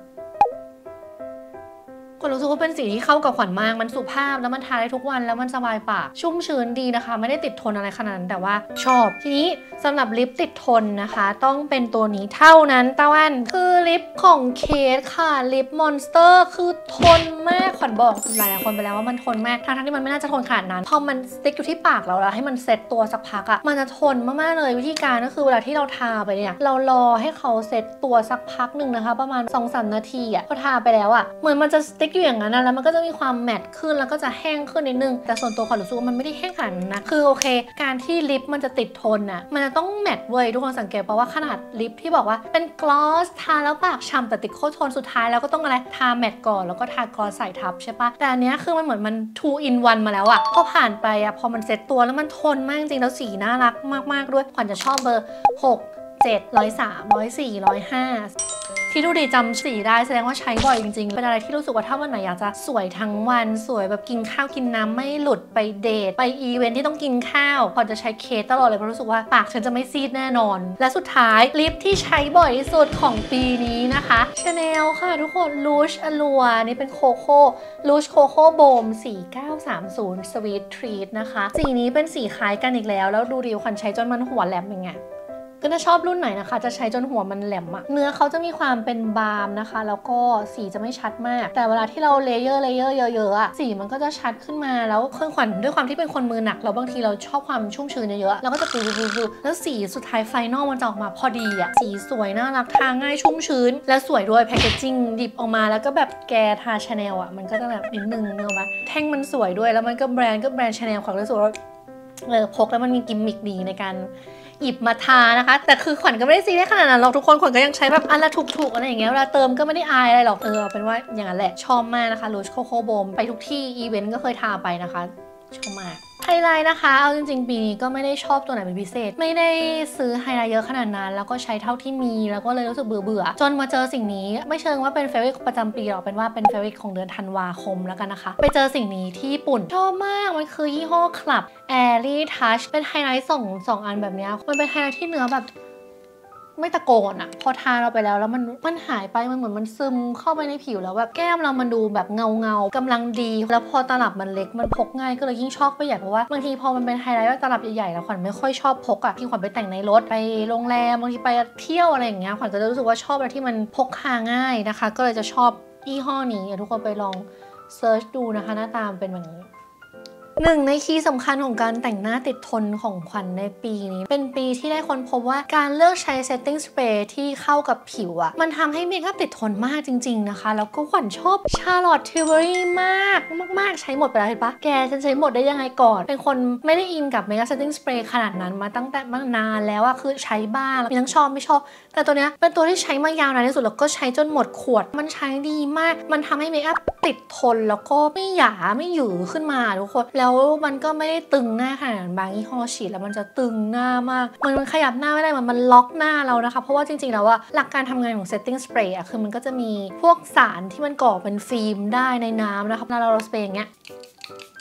ก็รู้สึกว่าเป็นสีที่เข้ากับขวัญมากมันสุภาพแล้วมันทาได้ทุกวันแล้วมันสบายปากชุ่มชื้นดีนะคะไม่ได้ติดทนอะไรขนาดนั้นแต่ว่าชอบทีนี้สำหรับลิปติดทนนะคะต้องเป็นตัวนี้เท่านั้นตะวันคือลิปของเคทค่ะลิปมอนสเตอร์คือทนมากขวัญบอกหลายๆคนไปแล้วว่ามันทนมากทั้งที่มันไม่น่าจะทนขนาดนั้นพอมันสติ๊กอยู่ที่ปากเราแล้วให้มันเซ็ตตัวสักพักอะมันจะทนมากๆเลยวิธีการก็คือเวลาที่เราทาไปเนี่ยเรารอให้เขาเซ็ตตัวสักพักหนึ่งนะคะประมาณ สองถึงสาม นาทีอะพอทาไปแล้วอะเหมือนมันจะสติ๊กอยู่อย่างนั้นนะแล้วมันก็จะมีความแมตต์ขึ้นแล้วก็จะแห้งขึ้นนิดนึงแต่ส่วนตัวขวัญรู้สึกว่ามันไม่ได้แห้งขนาดนั้นนะคือโอเคการที่ลิปมันจะติดทนอะมันจะต้องแมตต์เว้ยทุกคนสังเกตป่ะว่าขนาดลิปที่บอกว่าเป็นกลอสทาแล้วปากฉ่ำแต่ติดโคตรทนสุดท้ายแล้วก็ต้องอะไรทาแมตต์ก่อนแล้วก็ทากลอสใส่ทับใช่ปะแต่อันนี้คือมันเหมือนมัน two in one มาแล้วอะพอผ่านไปอะพอมันเซ็ตตัวแล้วมันทนมากจริงแล้วสีน่ารักมากๆด้วยขวัญจะชอบเบอร์หก เจ็ด ร้อยสาม ร้อยสี่ ร้อยห้าที่ดูดีจำสีได้แสดงว่าใช้บ่อยจริงๆเป็นอะไรที่รู้สึกว่าถ้าวันไหนอยากจะสวยทั้งวันสวยแบบกินข้าวกินน้ำไม่หลุดไปเดทไปอีเวนท์ที่ต้องกินข้าวพอจะใช้เคสตลอดเลยเพราะรู้สึกว่าปากฉันจะไม่ซีดแน่นอนและสุดท้ายลิปที่ใช้บ่อยที่สุดของปีนี้นะคะ Chanel ค่ะทุกคน Rouge Allure นี่เป็นโคโค่ Rouge Coco Baume สี่เก้าสามศูนย์ Sweet Treat นะคะสีนี้เป็นสีคล้ายกันอีกแล้วแล้วดูดิวคันใช้จนมันหัวแหลมอย่างเงี้ยก็ถ้าชอบรุ่นไหนนะคะจะใช้จนหัวมันแหลมอะเนื้อเขาจะมีความเป็นบาล์มนะคะแล้วก็สีจะไม่ชัดมากแต่เวลาที่เราเลเยอร์เลเยอร์เยอะๆอะสีมันก็จะชัดขึ้นมาแล้วเครื่องขวัญด้วยความที่เป็นคนมือหนักแล้วบางทีเราชอบความชุ่มชื้นเยอะๆแล้วก็จะปูๆๆแล้วสีสุดท้ายไฟนอลมันจะออกมาพอดีอะสีสวยน่ารักทาง่ายชุ่มชื้นและสวยด้วยแพคเกจจิ้งหยิบออกมาแล้วก็แบบแกทาชาแนลอะมันก็จะแบบนิดนึงเนอะมาแท่งมันสวยด้วยแล้วมันก็แบรนด์ก็แบรนด์ชาแนลขวัญรู้สึกว่าเออพกแล้วมันมีกิมมิคดีในการหยิบมาทานะคะแต่คือขวัญก็ไม่ได้ซีได้ขนาดนั้นหรอกทุกคนขวัญก็ยังใช้แบบอันละถูกๆอะไรอย่างเงี้ยเวลาเติมก็ไม่ได้อายอะไรหรอกเออเป็นว่าอย่างนั้นแหละชอบมากนะคะ Rouge Coco Baume ไปทุกที่อีเวนต์ก็เคยทาไปนะคะชอบมากไฮไลท์นะคะเอาจริงๆปีนี้ก็ไม่ได้ชอบตัวไหนเป็นพิเศษไม่ได้ซื้อไฮไลท์เยอะขนาดนั้นแล้วก็ใช้เท่าที่มีแล้วก็เลยรู้สึกเบื่อเบื่อจนมาเจอสิ่งนี้ไม่เชิงว่าเป็นเฟเวอร์ประจำปีหรอกเป็นว่าเป็นเฟเวอร์ของเดือนธันวาคมแล้วกันนะคะไปเจอสิ่งนี้ที่ญี่ปุ่นชอบมากมันคือยี่ห้อ Club Airy Touch เป็นไฮไลท์สองสองอันแบบนี้มันเป็นไฮไลท์ที่เนื้อแบบไม่ตะโกนอะพอทาเราไปแล้วแล้วมันมันหายไปมันเหมือนมันซึมเข้าไปในผิวแล้วแบบแก้มเรามันดูแบบเงาเงากำลังดีแล้วพอตลับมันเล็กมันพกง่ายก็เลยยิ่งชอบไปใหญ่เพราะว่าบางทีพอมันเป็นไฮไลท์ว่าตลับใหญ่ๆแล้วขวัญไม่ค่อยชอบพกอะที่ขวัญไปแต่งในรถไปโรงแรมบางทีไปเที่ยวอะไรอย่างเงี้ยขวัญก็จะรู้สึกว่าชอบอะไรที่มันพกพาง่ายนะคะก็เลยจะชอบยี่ห้อนี้ทุกคนไปลองเซิร์ชดูนะคะหน้าตาเป็นแบบนี้หนึ่งในคีย์สำคัญของการแต่งหน้าติดทนของขวัญในปีนี้เป็นปีที่ได้ค้นพบว่าการเลือกใช้ setting spray ที่เข้ากับผิวอะมันทำให้เมคอัพติดทนมากจริงๆนะคะแล้วก็ขวัญชอบ Charlotte Tilbury มากมากๆใช้หมดไปแล้วเห็นปะแกฉันใช้หมดได้ยังไงก่อนเป็นคนไม่ได้อินกับ makeup setting spray ขนาดนั้นมาตั้งแต่มานานแล้วอะคือใช้บ้างมีทั้งชอบไม่ชอบแต่ตัวเนี้ยเป็นตัวที่ใช้มายาวนานที่สุดแล้วก็ใช้จนหมดขวดมันใช้ดีมากมันทำให้เมคอัพติดทนแล้วก็ไม่หยาไม่หยือขึ้นมาทุกคนแล้วมันก็ไม่ได้ตึงหน้าขนาดนั้นบางยี่ห้อฉีดแล้วมันจะตึงหน้ามากมันมันขยับหน้าไม่ได้มันมันล็อกหน้าเรานะคะเพราะว่าจริงๆแล้วว่าหลักการทำงานของ setting spray อะคือมันก็จะมีพวกสารที่มันก่อเป็นฟิล์มได้ในน้ำนะคะเวลาเราสเปรย์อย่างเงี้ย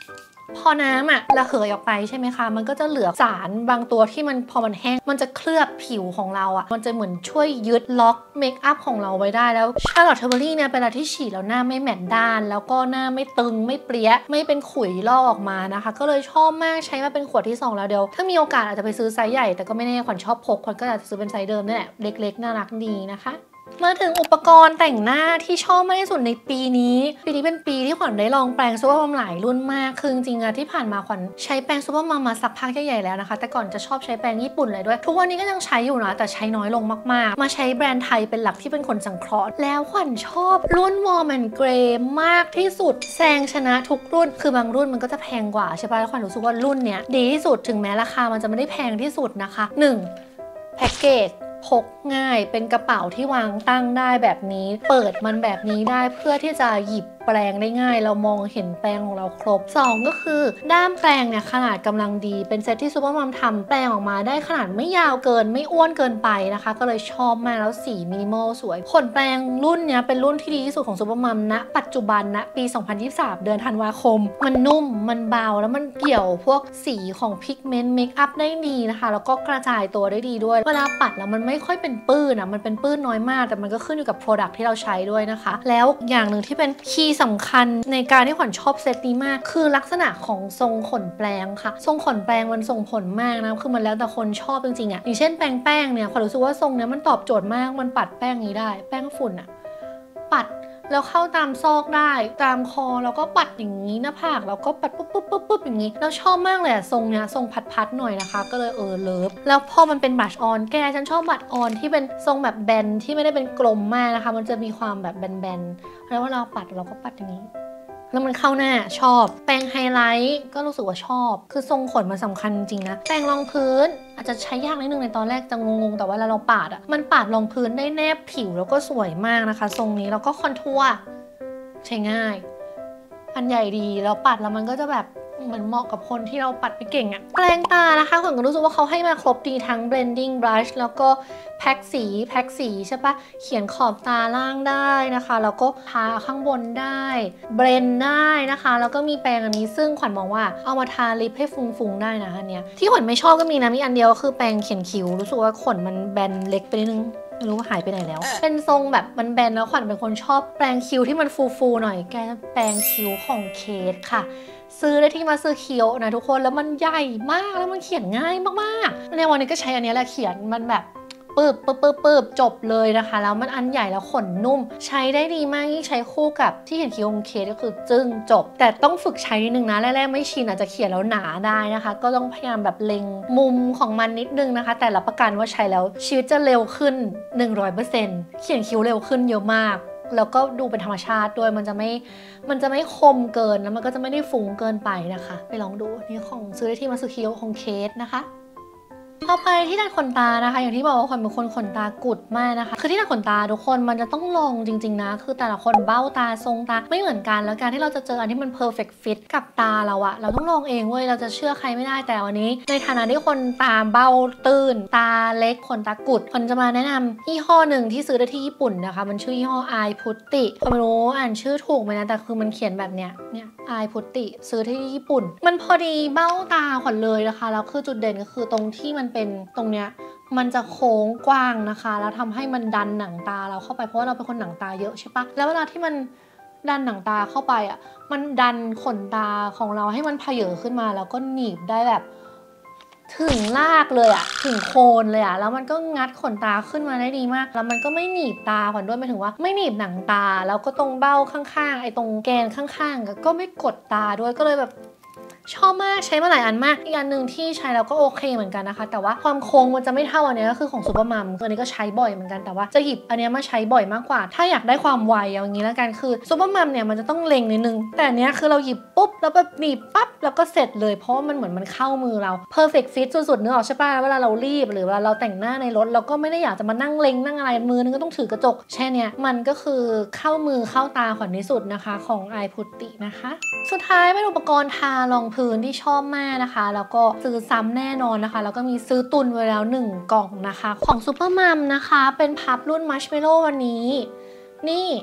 พอน้ำอะระเหยออกไปใช่ไหมคะมันก็จะเหลือสารบางตัวที่มันพอมันแห้งมันจะเคลือบผิวของเราอะมันจะเหมือนช่วยยึดล็อกเมคอัพของเราไว้ได้แล้วชาร์ลอตเทอร์เบอรี่เนี่ยเป็นอะไรที่ฉีดแล้วหน้าไม่แมตต์ด้านแล้วก็หน้าไม่ตึงไม่เปรี้ยไม่เป็นขุยลอกออกมานะคะก็เลยชอบมากใช้มาเป็นขวดที่สองแล้วเดียวถ้ามีโอกาสอาจจะไปซื้อไซส์ใหญ่แต่ก็ไม่แน่ขวัญชอบพกขวัญก็อาจจะซื้อเป็นไซส์เดิมนี่แหละเล็กๆน่ารักดีนะคะมาถึงอุปกรณ์แต่งหน้าที่ชอบมากที่สุดในปีนี้ปีนี้เป็นปีที่ขวัญได้ลองแปรงซูเปอร์มัมหลายรุ่นมากคือจริงๆอะที่ผ่านมาขวัญใช้แปรงซูเปอร์มัมมาสักพักใหญ่ๆแล้วนะคะแต่ก่อนจะชอบใช้แปรงญี่ปุ่นเลยด้วยทุกวันนี้ก็ยังใช้อยู่นะแต่ใช้น้อยลงมากๆมาใช้แบรนด์ไทยเป็นหลักที่เป็นคนสังเคราะห์แล้วขวัญชอบรุ่นวอร์มแอนด์เกรย์มากที่สุดแซงชนะทุกรุ่นคือบางรุ่นมันก็จะแพงกว่าใช่ปะแล้วขวัญรู้สึกว่ารุ่นเนี้ยดีที่สุดถึงแม้ราคามันจะไม่ได้แพงที่สุดนะคะ หนึ่ง แพ็กเกจพกง่ายเป็นกระเป๋าที่วางตั้งได้แบบนี้เปิดมันแบบนี้ได้เพื่อที่จะหยิบแปรงได้ง่ายเรามองเห็นแปรงของเราครบสองก็คือด้ามแปรงเนี่ยขนาดกำลังดีเป็นเซตที่ซูเปอร์มัมทำแปรงออกมาได้ขนาดไม่ยาวเกินไม่อ้วนเกินไปนะคะก็เลยชอบมากแล้วสีมินิมอลสวยขนแปรงรุ่นเนี้ยเป็นรุ่นที่ดีที่สุดของซูเปอร์มัมณปัจจุบันณปีสองพันยี่สิบสามเดือนธันวาคมมันนุ่มมันเบาแล้วมันเกี่ยวพวกสีของพิกเมนต์เมคอัพได้ดีนะคะแล้วก็กระจายตัวได้ดีด้วยเวลาปัดแล้วมันไม่ค่อยเป็นปื้นอะมันเป็นปื้นน้อยมากแต่มันก็ขึ้นอยู่กับ Product ที่เราใช้ด้วยนะคะแล้วอย่างหนึ่งที่เป็นคีย์สำคัญในการที่ขวัญชอบเซตนี้มากคือลักษณะของทรงขนแปรงค่ะทรงขนแปรงมันส่งผลมากนะคือมันแล้วแต่คนชอบจริงๆอะอย่างเช่นแปรงแป้งเนี่ยขวัญรู้สึกว่าทรงเนี้ยมันตอบโจทย์มากมันปัดแป้งนี้ได้แป้งฝุ่นอะปัดแล้วเข้าตามซอกได้ตามคอแล้วก็ปัดอย่างนี้หน้าผากแล้วก็ปัดปุ๊บปุ๊บปุ๊บปุ๊บอย่างนี้แล้วชอบมากเลยอะทรงเนี้ยทรงพัดพัดหน่อยนะคะก็เลยเออเลิฟแล้วพอมันเป็นบัชออนแกฉันชอบบัชออนที่เป็นทรงแบบแบนที่ไม่ได้เป็นกลมมากนะคะมันจะมีความแบบแบนๆแล้วเวลาปัดเราก็ปัดอย่างนี้แล้วมันเข้าหน้าชอบแปรงไฮไลท์ก็รู้สึกว่าชอบคือทรงขนมันสำคัญจริงนะแปรงรองพื้นอาจจะใช้ยากนิดนึงในตอนแรกจะงงๆแต่ว่าเราปาดอ่ะมันปาดรองพื้นได้แนบผิวแล้วก็สวยมากนะคะทรงนี้แล้วก็คอนทัวร์ใช้ง่ายอันใหญ่ดีแล้วปัดแล้วมันก็จะแบบเหมือนเหมาะกับคนที่เราปัดไม่เก่งอะแปรงตานะคะผมก็รู้สึกว่าเขาให้มาครบดีทั้ง blending brush แล้วก็แพ็กสีแพ็กสีใช่ปะเขียนขอบตาล่างได้นะคะแล้วก็ทาข้างบนได้เบรนได้นะคะแล้วก็มีแปรงอันนี้ซึ่งขวัญมองว่าเอามาทาลิปให้ฟุ้งๆได้นะอันเนี้ยที่ขวัญไม่ชอบก็มีนะมีอันเดียวคือแปรงเขียนคิ้วรู้สึกว่าขนมันแบนเล็กไปนิดนึงไม่รู้ว่าหายไปไหนแล้วเป็นทรงแบบมันแบนแล้วขวัญเป็นคนชอบแปรงคิ้วที่มันฟูๆหน่อยแกแปรงคิ้วของเคทค่ะซื้อได้ที่มาซื้อเคียวนะทุกคนแล้วมันใหญ่มากแล้วมันเขียนง่ายมากๆในวันนี้ก็ใช้อันนี้แหละเขียนมันแบบปึ๊บปึ๊บปึ๊บปึ๊บจบเลยนะคะแล้วมันอันใหญ่แล้วขนนุ่มใช้ได้ดีมากยิ่งใช้คู่กับที่เห็นคิ้วของเคทก็คือจึ้งจบแต่ต้องฝึกใช้นิดนึงนะแรกๆไม่ชินอาจจะเขียนแล้วหนาได้นะคะก็ต้องพยายามแบบเล็งมุมของมันนิดนึงนะคะแต่รับประกันว่าใช้แล้วชีวิตจะเร็วขึ้น หนึ่งร้อยเปอร์เซ็นต์ เขียนคิ้วเร็วขึ้นเยอะมากแล้วก็ดูเป็นธรรมชาติด้วยมันจะไม่มันจะไม่คมเกินแล้วมันก็จะไม่ได้ฟุ้งเกินไปนะคะไปลองดูนี่ของซื้อได้ที่มาซูคิโอของเคทนะคะพอไปที่ดัดขนตานะคะอย่างที่บอกว่าขวัญเป็นคนขนตากุดมากนะคะคือที่ดัดขนตาทุกคนมันจะต้องลองจริงๆนะคือแต่ละคนเบ้าตาทรงตาไม่เหมือนกันแล้วการที่เราจะเจออันที่มัน perfect fit กับตาเราอะเราต้องลองเองเว้ยเราจะเชื่อใครไม่ได้แต่วันนี้ในฐานะที่คนตาเบ้าตื้นตาเล็กขนตากุดคนจะมาแนะนำยี่ห้อหนึ่งที่ซื้อได้ที่ญี่ปุ่นนะคะมันชื่อยี่ห้อ I Putty ไม่รู้อ่านชื่อถูกไหมนะแต่คือมันเขียนแบบเนี้ยเนี่ย I Putty ซื้อที่ญี่ปุ่นมันพอดีเบ้าตาขวัญเลยนะคะแล้วคือจุดเด่นก็คือตรงที่มันเป็นตรงเนี้ยมันจะโค้งกว้างนะคะแล้วทำให้มันดันหนังตาเราเข้าไปเพราะว่าเราเป็นคนหนังตาเยอะใช่ปะแล้วเวลาที่มันดันหนังตาเข้าไปอ่ะมันดันขนตาของเราให้มันเพเยอขึ้นมาแล้วก็หนีบได้แบบถึงรากเลยอ่ะถึงโคนเลยอ่ะแล้วมันก็งัดขนตาขึ้นมาได้ดีมากแล้วมันก็ไม่หนีบตาขวัญด้วยหมายถึงว่าไม่หนีบหนังตาแล้วก็ตรงเบ้าข้างๆไอ้ตรงแกนข้างๆก็ไม่กดตาด้วยก็เลยแบบชอบมากใช้มาหลายอันมากอีกอันหนึ่งที่ใช้แล้วก็โอเคเหมือนกันนะคะแต่ว่าความโค้งมันจะไม่เท่าอันนี้ก็คือของซูเปอร์มัมอันนี้ก็ใช้บ่อยเหมือนกันแต่ว่าจะหยิบอันนี้มาใช้บ่อยมากกว่าถ้าอยากได้ความไวอย่างนี้แล้วกันคือซูเปอร์มัมเนี่ยมันจะต้องเล็งนิดนึงแต่อันนี้คือเราหยิบปุ๊บแล้วแบบหนีบปั๊บแล้วก็เสร็จเลยเพราะว่ามันเหมือนมันเข้ามือเรา perfect fit สุดๆนึกออกใช่ป่ะเวลาเรารีบหรือเวลาเราแต่งหน้าในรถเราก็ไม่ได้อยากจะมานั่งเล็งนั่งอะไรมือนึงก็ต้องถือกระจกแช่เนี่ยมันก็คือเข้ามือเข้าตาขวัญที่สุดนะคะของ I Putty นะคะสุดท้ายเป็นอุปกรณ์ทารองพื้นที่ชอบมากนะคะแล้วก็ซื้อซ้ำแน่นอนนะคะแล้วก็มีซื้อตุนไว้แล้วหนึ่งกล่องนะคะของซูเปอร์มัมนะคะเป็นพับรุ่นมัชเมลโล่วันนี้นี่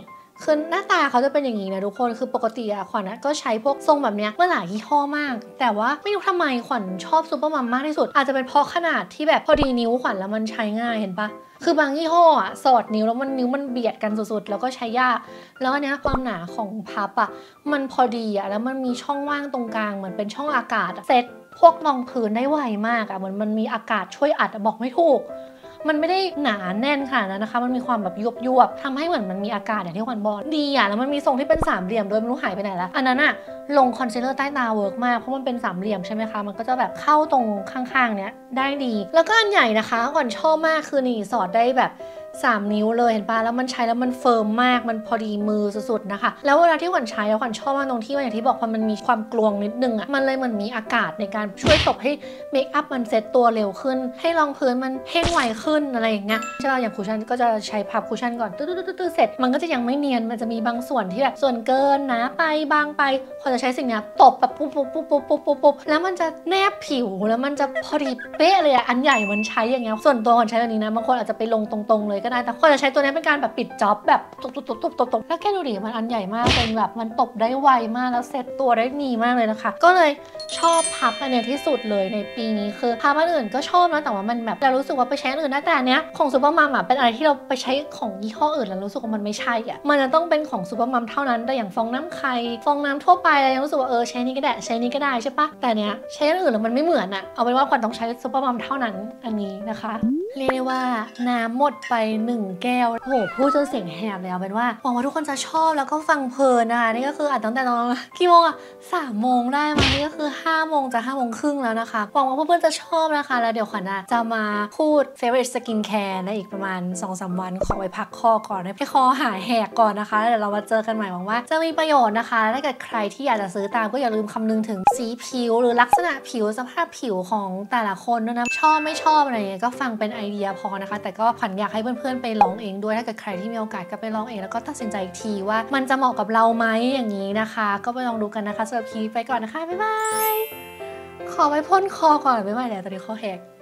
คือหน้าตาเขาจะเป็นอย่างนี้นะทุกคนคือปกติอะขวัญก็ใช้พวกทรงแบบเนี้ยเมื่อหลายยี่ห้อมากแต่ว่าไม่รู้ทำไมขวัญชอบซูเปอร์มัมมากที่สุดอาจจะเป็นเพราะขนาดที่แบบพอดีนิ้วขวัญแล้วมันใช้ง่ายเห็นปะคือบางยี่ห้ออะสอดนิ้วแล้วมันนิ้วมันเบียดกันสุดๆแล้วก็ใช้ยากแล้วอันเนี้ยความหนาของพับอะมันพอดีอะแล้วมันมีช่องว่างตรงกลางเหมือนเป็นช่องอากาศเซ็ตพวกรองพื้นได้ไวมากอะเหมือนมันมีอากาศช่วยอัดบอกไม่ถูกมันไม่ได้หนาแน่นขนาดนั้นนะคะมันมีความแบบยุบๆทำให้เหมือนมันมีอากาศอย่างที่ขวัญบอกดีอ่ะแล้วมันมีทรงที่เป็นสามเหลี่ยมโดยไม่รู้หายไปไหนแล้วอันนั้นอะลงคอนซีลเลอร์ใต้ตาเวิร์กมากเพราะมันเป็นสามเหลี่ยมใช่ไหมคะมันก็จะแบบเข้าตรงข้างๆเนี้ยได้ดีแล้วก็อันใหญ่นะคะขวัญชอบมากคือนี่สอดได้แบบสามนิ้วเลยเห็นปะแล้วมันใช้แล้วมันเฟิร์มมากมันพอดีมือสุดๆนะคะแล้วเวลาที่ขวัญใช้แล้วขวัญชอบมากตรงที่ว่าอย่างที่บอกพอมันมีความกลวงนิดนึงอ่ะมันเลยเหมือนมีอากาศในการช่วยตบให้เมคอัพมันเซ็ตตัวเร็วขึ้นให้รองพื้นมันแห้งไวขึ้นอะไรอย่างเงี้ยใช่ป่ะอย่างคุชชั่นก็จะใช้พับคุชชั่นก่อนตื้อๆๆเสร็จมันก็จะยังไม่เนียนมันจะมีบางส่วนที่แบบส่วนเกินนะไปบางไปพอจะใช้สิ่งนี้ตบแบบปุ๊บปุ๊บปุ๊บปุ๊บปุ๊บปุ๊บปุ๊บแล้วมันจะแนบผิวแล้วมันจะพอดีเป๊ะเลยอ่ะอันใหญ่มันใช้อย่างเงี้ยส่วนตัวขวัญใช้แบบนี้นะบางคนอาจจะไปลงตรงๆเลยก็ได้แต่ขวัญจะใช้ตัวนี้เป็นการแบบปิดจ็อบแบบตบๆๆๆๆแล้วแกดูดิมันอันใหญ่มากเป็นแบบมันตบได้ไวมากแล้วเซ็ตตัวได้ดีมากเลยนะคะก็เลยชอบพับอันเนี้ยที่สุดเลยในปีนี้คือพับอันอื่นก็ชอบนะแต่ว่ามันแบบเรารู้สึกว่าไปใช้อันอื่นได้แต่อันเนี้ยของซูเปอร์มัมอ่ะเป็นอะไรที่เราไปใช้ของยี่ห้ออื่นแล้วรู้สึกว่ามันไม่ใช่อ่ะมันจะต้องเป็นของซูเปอร์มัมเท่านั้นแต่อย่างฟองน้ำไข่ฟองน้ำทั่วไปเรายังรู้สึกว่าเออใช้นี้ก็ได้ใช้นี้ก็ได้ใช่ปะแต่เนี้ยใช้อันอื่นแล้วมันไม่เหมือนอ่ะเอาเป็นว่าขวัญต้องใช้ซูเปอร์มัมเท่านั้นอันนี้นะคะเรียกได้ว่าน้ำหมดไปหนึ่งแก้วโอ้โหพูดจนเสียงแหบเลยเอาเป็นว่าหวังว่าทุกคนจะชอบแล้วก็ฟังเพลินนะคะนี่ก็คืออ่านตั้งแต่ตอนกี่โมงอะสามโมงได้มานี่ก็คือห้าโมงจะห้าโมงครึ่งแล้วนะคะหวังว่าเพื่อนๆจะชอบนะคะแล้วเดี๋ยวขวัญจะมาพูด favorite skin care ในอีกประมาณ สองสาม วันขอไว้พักคอก่อนให้คอหายแหกก่อนนะคะแล้วเดี๋ยวเรามาเจอกันใหม่หวังว่าจะมีประโยชน์นะคะถ้าเกิดใครที่อยากจะซื้อตามก็อย่าลืมคำนึงถึงสีผิวหรือลักษณะผิวสภาพผิวของแต่ละคนด้วยนะชอบไม่ชอบอะไรอย่างเงี้ยก็ฟังเป็นไอเดียพอนะคะแต่ก็ขวัญอยากให้เพื่อนๆไปลองเองด้วยถ้าเกิดใครที่มีโอกาสก็ไปลองเองแล้วก็ตัดสินใจอีกทีว่ามันจะเหมาะกับเราไหมอย่างนี้นะคะก็ไปลองดูกันนะคะสำหรับคลิปไปก่อนนะคะบ๊ายบายขอไปพ่นคอก่อนบ๊ายบายเดี๋ยวตอนนี้คอแหก